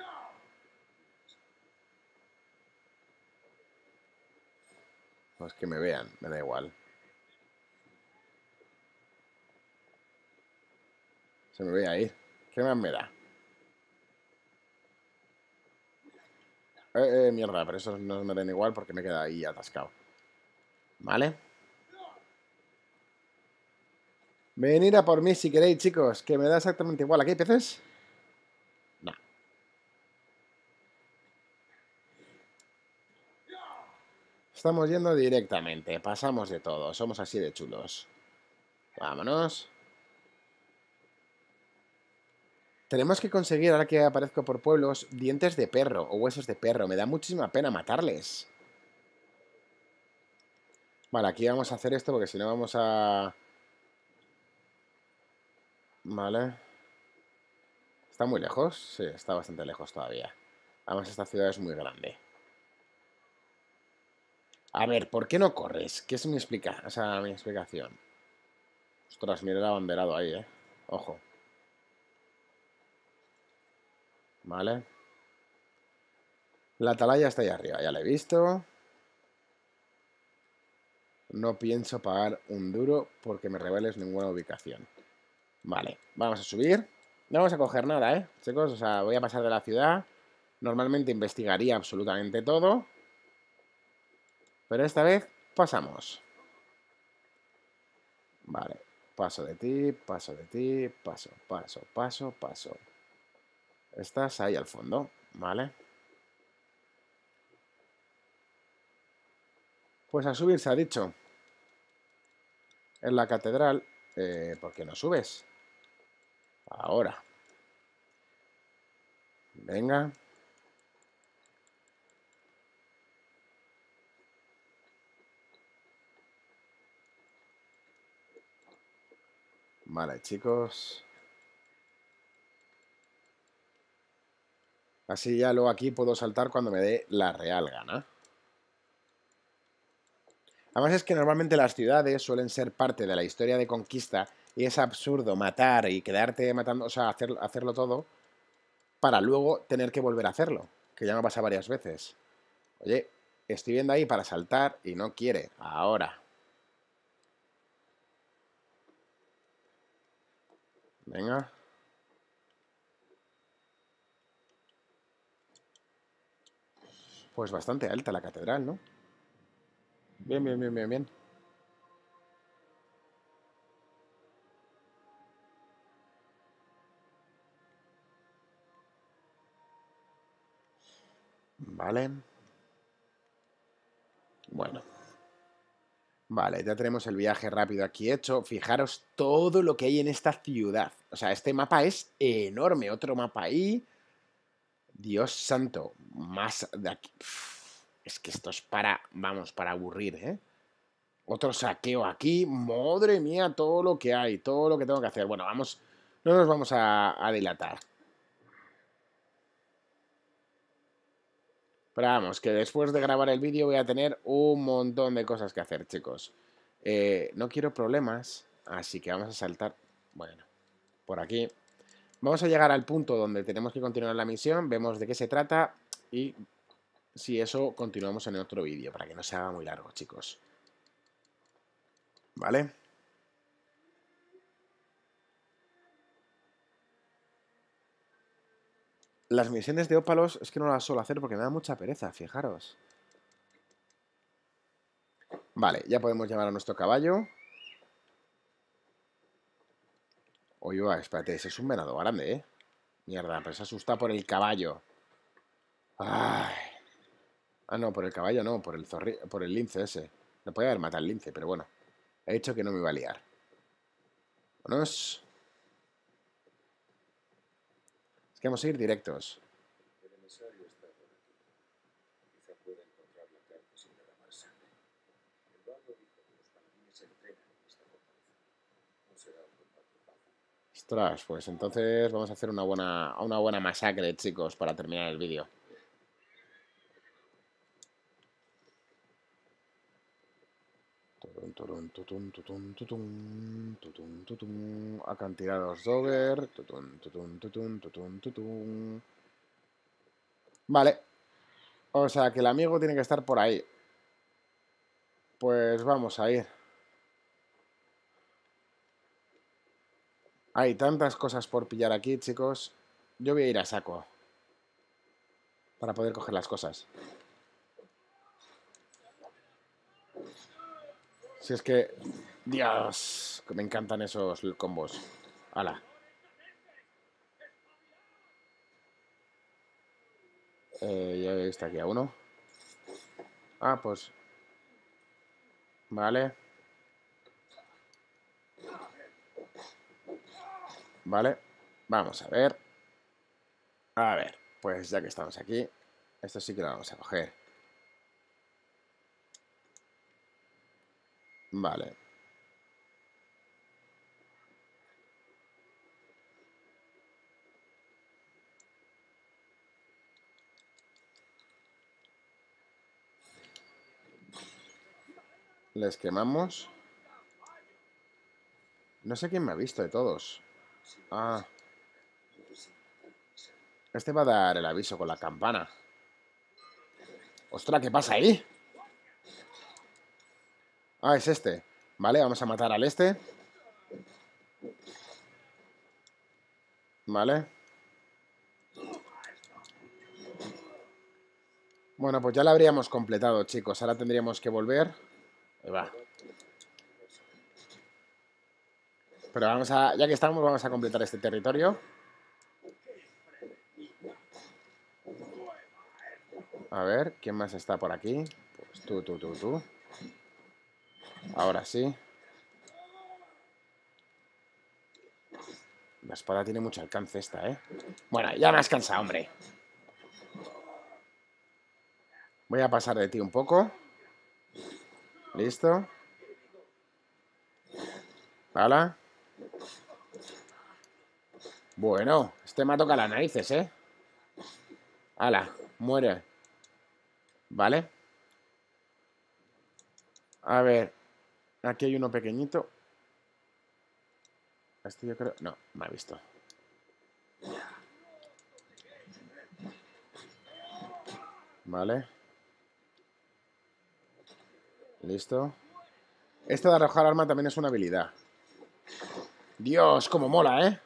S1: Pues que me vean, me da igual. Se me voy a ir. ¿Qué más me da? Mierda, pero eso no me dan igual porque me queda ahí atascado. ¿Vale? Venid a por mí si queréis, chicos, que me da exactamente igual. ¿Aquí hay peces? No. Estamos yendo directamente. Pasamos de todo. Somos así de chulos. Vámonos. Tenemos que conseguir, ahora que aparezco por pueblos, dientes de perro o huesos de perro. Me da muchísima pena matarles. Vale, aquí vamos a hacer esto porque si no vamos a... Vale. ¿Está muy lejos? Sí, está bastante lejos todavía. Además, esta ciudad es muy grande. A ver, ¿por qué no corres? ¿Qué es mi mi explicación? Ostras, mira el abanderado ahí, Ojo. Vale. La atalaya está ahí arriba, ya la he visto. No pienso pagar un duro porque me reveles ninguna ubicación. Vale, vamos a subir. No vamos a coger nada, chicos. O sea, voy a pasar de la ciudad. Normalmente investigaría absolutamente todo. Pero esta vez pasamos. Vale, paso de ti, paso de ti, paso, paso, paso, paso. Estás ahí al fondo, ¿vale? Pues a subir se ha dicho. En la catedral, ¿por qué no subes? Ahora. Venga. Vale, chicos. Así ya luego aquí puedo saltar cuando me dé la real gana. Además es que normalmente las ciudades suelen ser parte de la historia de conquista y es absurdo matar y quedarte matando, o sea, hacerlo todo para luego tener que volver a hacerlo, que ya me pasa varias veces. Oye, estoy viendo ahí para saltar y no quiere. Ahora. Venga. Pues bastante alta la catedral, ¿no? Bien, bien, bien, bien, bien. Vale. Bueno. Vale, ya tenemos el viaje rápido aquí hecho. Fijaros todo lo que hay en esta ciudad. O sea, este mapa es enorme. Otro mapa ahí. Dios santo. Más de aquí. Uf, es que esto es para, vamos, para aburrir, ¿eh? Otro saqueo aquí. Madre mía, todo lo que hay. Todo lo que tengo que hacer. Bueno, vamos. No nos vamos a dilatar. Pero vamos, que después de grabar el vídeo voy a tener un montón de cosas que hacer, chicos. No quiero problemas, así que vamos a saltar. Bueno, por aquí. Vamos a llegar al punto donde tenemos que continuar la misión, vemos de qué se trata y si eso continuamos en otro vídeo, para que no se haga muy largo, chicos. ¿Vale? Las misiones de ópalos es que no las suelo hacer porque me da mucha pereza, fijaros. Vale, ya podemos llevar a nuestro caballo. Oye, espérate, ese es un venado grande, ¿eh? Mierda, pero se asusta por el caballo. Ay. Ah, no, por el caballo no, por el lince ese. No podía haber matado al lince, pero bueno. He dicho que no me iba a liar. Vámonos. Es que vamos a ir directos.
S2: El emisario está por aquí. Quizá pueda encontrar la carta sin derramar sangre. El bardo dijo que los paladines entrenan en esta fortaleza. No será un combate fácil.
S1: Ostras, pues entonces vamos a hacer una buena masacre, chicos, para terminar el vídeo. Acantilados Dogger. Vale. O sea que el amigo tiene que estar por ahí. Pues vamos a ir. Hay tantas cosas por pillar aquí, chicos. Yo voy a ir a saco. Para poder coger las cosas. Si es que... Dios, que me encantan esos combos. Hala. Ya he visto aquí a uno. Ah, pues... Vale. Vale. Vamos a ver. A ver, pues ya que estamos aquí, esto sí que lo vamos a coger. Vale. Les quemamos. No sé quién me ha visto de todos. Ah. Este va a dar el aviso con la campana. ¡Ostras! ¿Qué pasa ahí? Ah, es este. Vale, vamos a matar al este. Vale. Bueno, pues ya la habríamos completado, chicos. Ahora tendríamos que volver. Ahí va. Pero vamos a... Ya que estamos, vamos a completar este territorio. A ver, ¿quién más está por aquí? Pues tú. Ahora sí. La espada tiene mucho alcance esta, ¿eh? Bueno, ya me has cansado, hombre. Voy a pasar de ti un poco. Listo. Hala. Bueno, este me ha tocado las narices, ¿eh? Hala, muere. Vale. A ver. Aquí hay uno pequeñito. Este yo creo... No, me ha visto. Vale. Listo. Esto de arrojar arma también es una habilidad. Dios, cómo mola, ¿eh?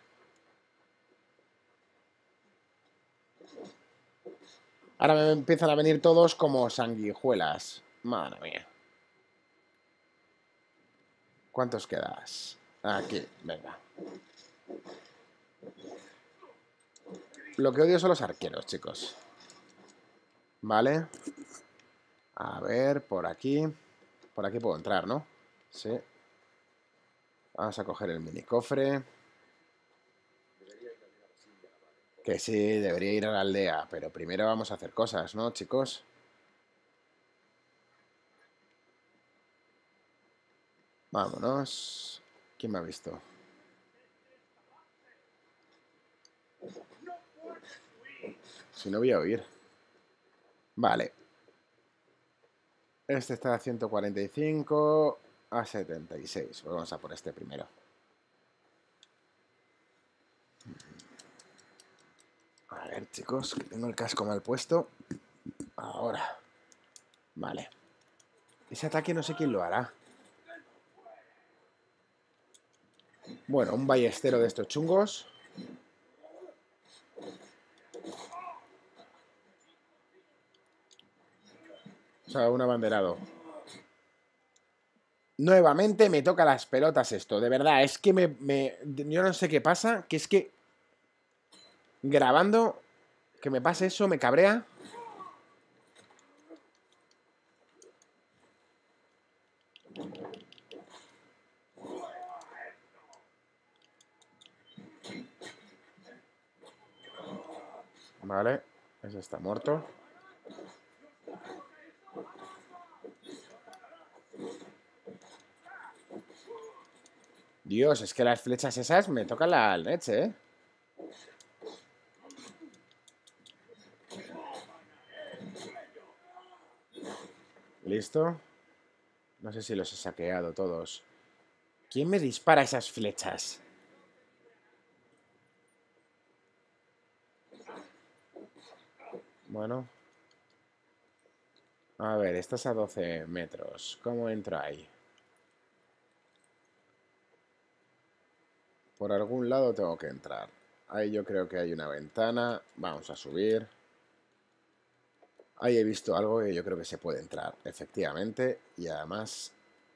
S1: Ahora me empiezan a venir todos como sanguijuelas. Madre mía. ¿Cuántos quedas? Aquí, venga. Lo que odio son los arqueros, chicos. Vale. A ver, por aquí. Por aquí puedo entrar, ¿no? Sí. Vamos a coger el mini cofre. Que sí, debería ir a la aldea. Pero primero vamos a hacer cosas, ¿no, chicos? Vámonos. ¿Quién me ha visto? Si no voy a oír. Vale. Este está a 145 a 76. Pues vamos a por este primero. A ver, chicos, que tengo el casco mal puesto. Ahora. Vale. Ese ataque no sé quién lo hará. Bueno, un ballestero de estos chungos. O sea, un abanderado. Nuevamente me toca las pelotas esto. De verdad, es que yo no sé qué pasa. Que es que grabando que me pase eso me cabrea. Vale, ese está muerto. Dios, es que las flechas esas me tocan la leche, ¿eh? Listo. No sé si los he saqueado todos. ¿Quién me dispara esas flechas? Bueno. A ver, estás a 12 metros. ¿Cómo entro ahí? Por algún lado tengo que entrar. Ahí yo creo que hay una ventana. Vamos a subir. Ahí he visto algo que yo creo que se puede entrar, efectivamente. Y además,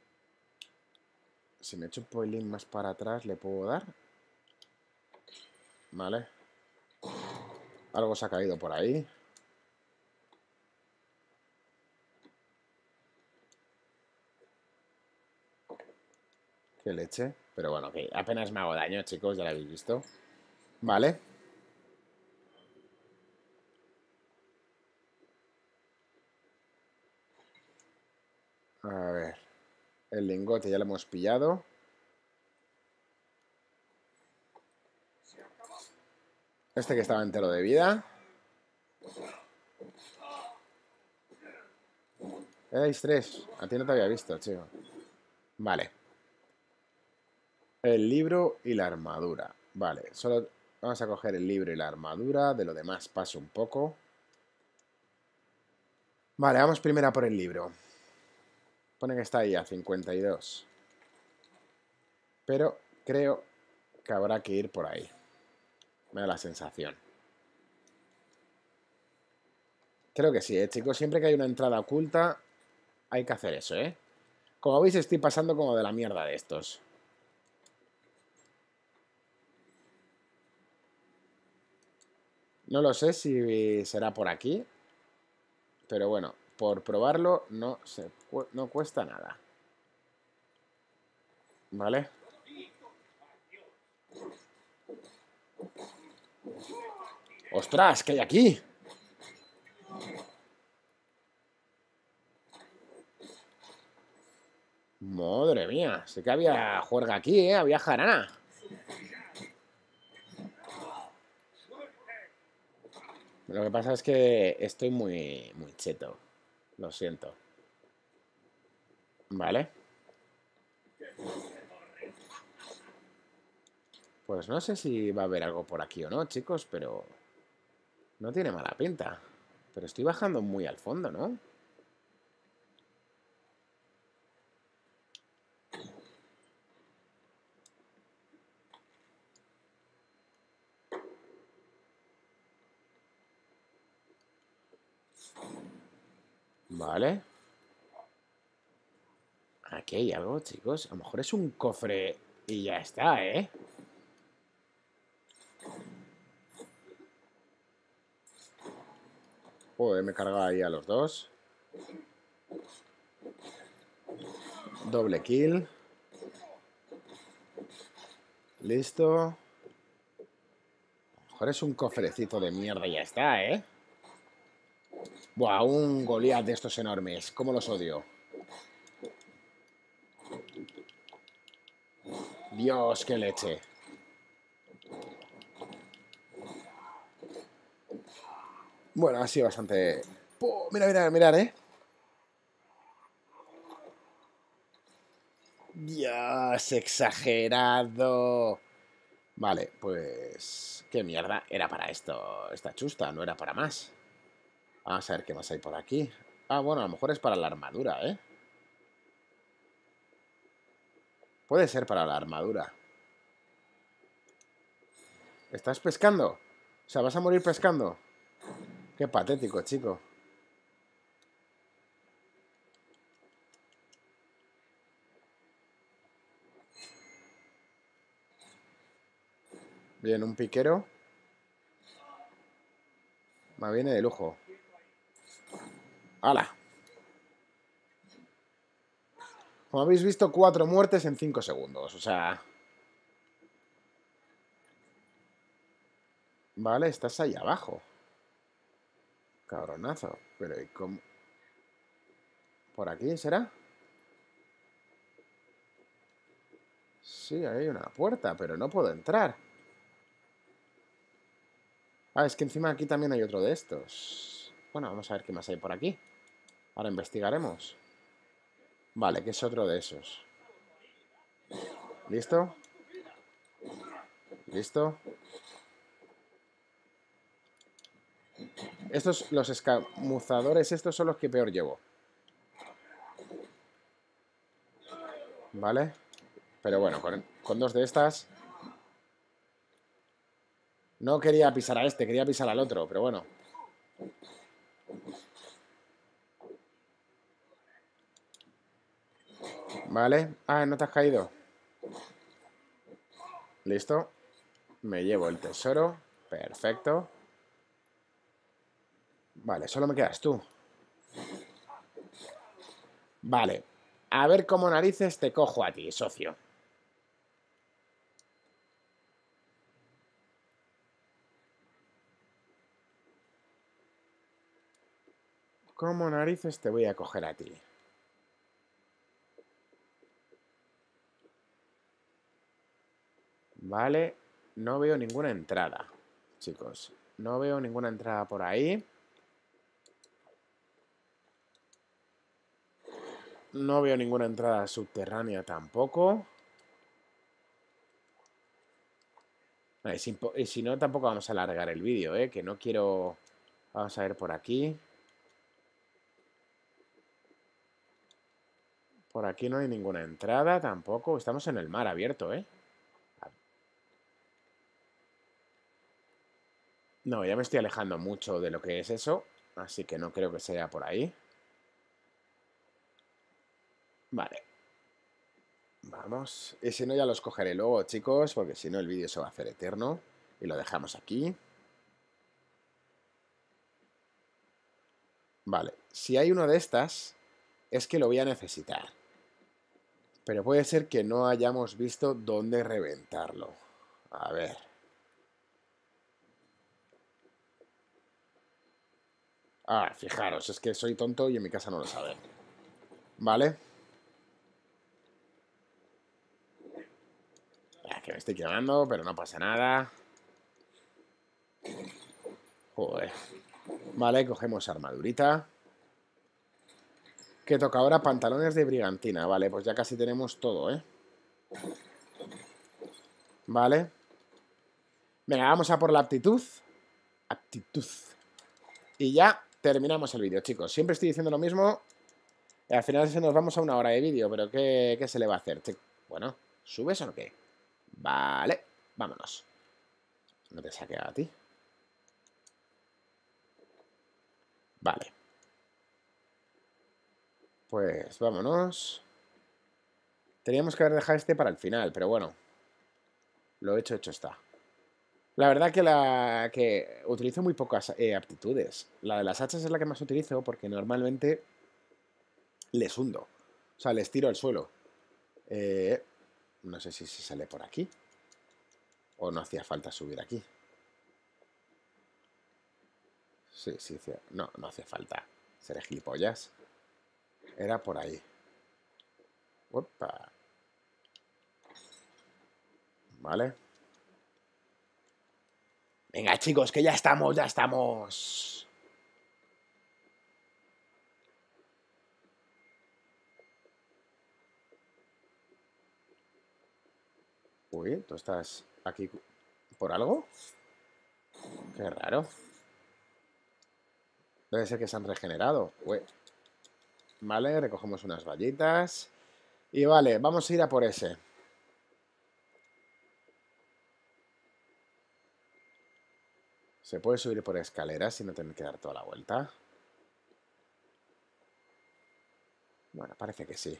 S1: si me echo un poquilín más para atrás, ¿le puedo dar? Vale. Algo se ha caído por ahí. Qué leche. Pero bueno, que apenas me hago daño, chicos, ya lo habéis visto. Vale. A ver. El lingote ya lo hemos pillado. Este que estaba entero de vida. Erais 3. A ti no te había visto, chico. Vale. El libro y la armadura. Vale, solo vamos a coger el libro y la armadura. De lo demás paso un poco. Vale, vamos primero a por el libro. Pone que está ahí a 52. Pero creo que habrá que ir por ahí. Me da la sensación. Creo que sí, chicos. Siempre que hay una entrada oculta, hay que hacer eso, ¿eh? Como veis, estoy pasando como de la mierda de estos. No lo sé si será por aquí. Pero bueno, por probarlo no cuesta nada. ¿Vale? ¡Ostras! ¿Qué hay aquí? Madre mía. Sí que había juerga aquí, ¿eh? Había jarana. Lo que pasa es que estoy muy cheto. Lo siento. Vale. Pues no sé si va a haber algo por aquí o no, chicos, pero no tiene mala pinta. Pero estoy bajando muy al fondo, ¿no? Vale. aquí hay algo, chicos. A lo mejor es un cofre y ya está, ¿eh? Joder, me he cargado ahí a los dos. Doble kill. Listo. A lo mejor es un cofrecito de mierda y ya está, ¿eh? Buah, un Goliath de estos enormes. ¿Cómo los odio? Dios, qué leche. Bueno, ha sido bastante... Mira, mira, mirad, ¿eh? Dios, exagerado. Vale, pues... ¿Qué mierda? Era para esto, esta chusta, no era para más. Vamos a ver qué más hay por aquí. Ah, bueno, a lo mejor es para la armadura, ¿eh? Puede ser para la armadura. ¿Estás pescando? O sea, ¿vas a morir pescando? Qué patético, chico. Bien, un piquero. Me viene de lujo. ¡Hala! Como habéis visto, 4 muertes en 5 segundos. O sea... Vale, estás ahí abajo. Cabronazo. Pero ¿y cómo? ¿Por aquí será? Sí, hay una puerta, pero no puedo entrar. Ah, es que encima aquí también hay otro de estos. Bueno, vamos a ver qué más hay por aquí. Ahora investigaremos. Vale, que es otro de esos. ¿Listo? ¿Listo? Estos, los escamuzadores, estos son los que peor llevo. ¿Vale? Pero bueno, con dos de estas... No quería pisar a este, quería pisar al otro, pero bueno. Vale. Ah, no te has caído. Listo. Me llevo el tesoro. Perfecto. Vale, solo me quedas tú. Vale. A ver cómo narices te cojo a ti, socio. ¿Cómo narices te voy a coger a ti? Vale. No veo ninguna entrada, chicos. No veo ninguna entrada por ahí. No veo ninguna entrada subterránea tampoco. Y si no, tampoco vamos a alargar el vídeo, ¿eh? Que no quiero... Vamos a ver por aquí. Por aquí no hay ninguna entrada tampoco. Estamos en el mar abierto, ¿eh? No, ya me estoy alejando mucho de lo que es eso. Así que no creo que sea por ahí. Vale. Vamos. Y si no, ya los cogeré luego, chicos. Porque si no, el vídeo se va a hacer eterno. Y lo dejamos aquí. Vale. Si hay uno de estas, es que lo voy a necesitar. Pero puede ser que no hayamos visto dónde reventarlo. A ver. Ah, fijaros, es que soy tonto y en mi casa no lo saben. Vale. Que me estoy quemando, pero no pasa nada. Joder. Vale, cogemos armadurita. Que toca ahora pantalones de brigantina. Vale, pues ya casi tenemos todo, ¿eh? Vale. Venga, vamos a por la aptitud. Aptitud. Y ya terminamos el vídeo, chicos. Siempre estoy diciendo lo mismo. Y al final se nos vamos a 1 hora de vídeo. Pero ¿qué se le va a hacer? Bueno, ¿subes o no qué? Vale, vámonos. No te saque a ti. Vale. Pues vámonos. Teníamos que haber dejado este para el final, pero bueno. Lo hecho está. La verdad que utilizo muy pocas aptitudes. La de las hachas es la que más utilizo porque normalmente les hundo. O sea, les tiro al suelo. No sé si se sale por aquí. O no hacía falta subir aquí. Sí, no hacía falta. Seré gilipollas. Era por ahí. Opa. Vale. Venga, chicos, que ya estamos, ya estamos. Uy, ¿tú estás aquí por algo? Qué raro. Debe ser que se han regenerado. Uy. Vale, recogemos unas vallitas. Y vale, vamos a ir a por ese. ¿Se puede subir por escaleras y no tener que dar toda la vuelta? Bueno, parece que sí.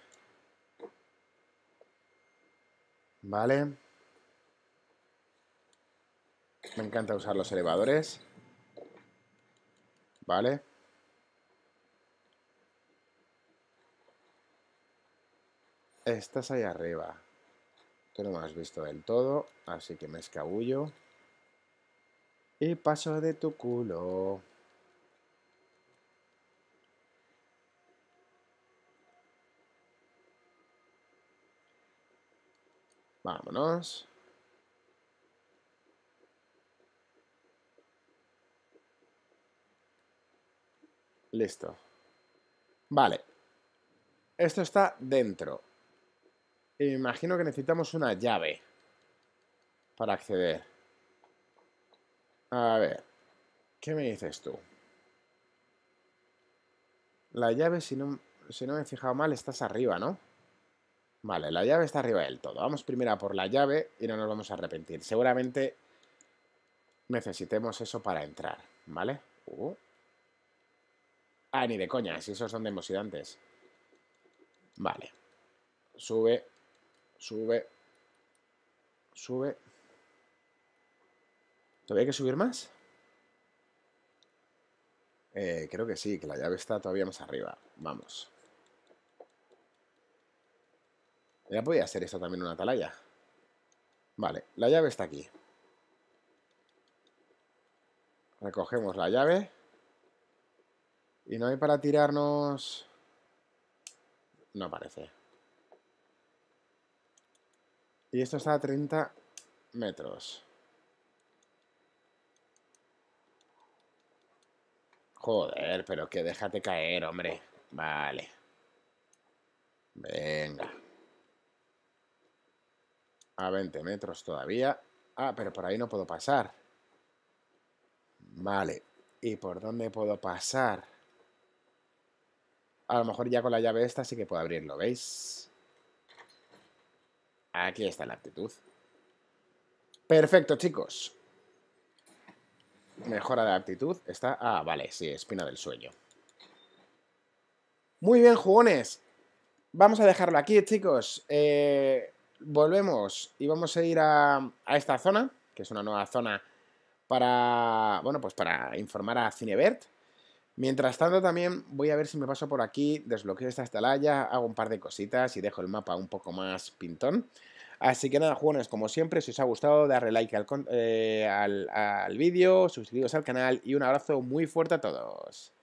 S1: Vale. Me encanta usar los elevadores. Vale. Estás ahí arriba. Tú no me has visto del todo, así que me escabullo. Y paso de tu culo. Vámonos. Listo. Vale. Esto está dentro. Imagino que necesitamos una llave para acceder. A ver. ¿Qué me dices tú? La llave, si no me he fijado mal, estás arriba, ¿no? Vale, la llave está arriba del todo. Vamos primero a por la llave y no nos vamos a arrepentir. Seguramente necesitemos eso para entrar, ¿vale? Ah, ni de coña, si esos son demoxidantes. Vale. Sube. Sube. Sube. ¿Todavía hay que subir más? Creo que sí, que la llave está todavía más arriba. Vamos. Ya podía ser esto también una atalaya. Vale, la llave está aquí. Recogemos la llave. Y no hay para tirarnos... No parece. Y esto está a 30 metros. Joder, pero que déjate caer, hombre. Vale. Venga. A 20 metros todavía. Ah, pero por ahí no puedo pasar. Vale. ¿Y por dónde puedo pasar? A lo mejor ya con la llave esta sí que puedo abrirlo, ¿veis? Aquí está la aptitud. Perfecto, chicos. Mejora de aptitud. Está... Ah, vale, sí, espina del sueño. Muy bien, jugones. Vamos a dejarlo aquí, chicos. Volvemos y vamos a ir a esta zona, que es una nueva zona para, bueno, pues para informar a Cinebert. Mientras tanto también voy a ver si me paso por aquí, desbloqueo esta atalaya, hago un par de cositas y dejo el mapa un poco más pintón. Así que nada, jugones, como siempre, si os ha gustado, darle like al vídeo, suscribiros al canal y un abrazo muy fuerte a todos.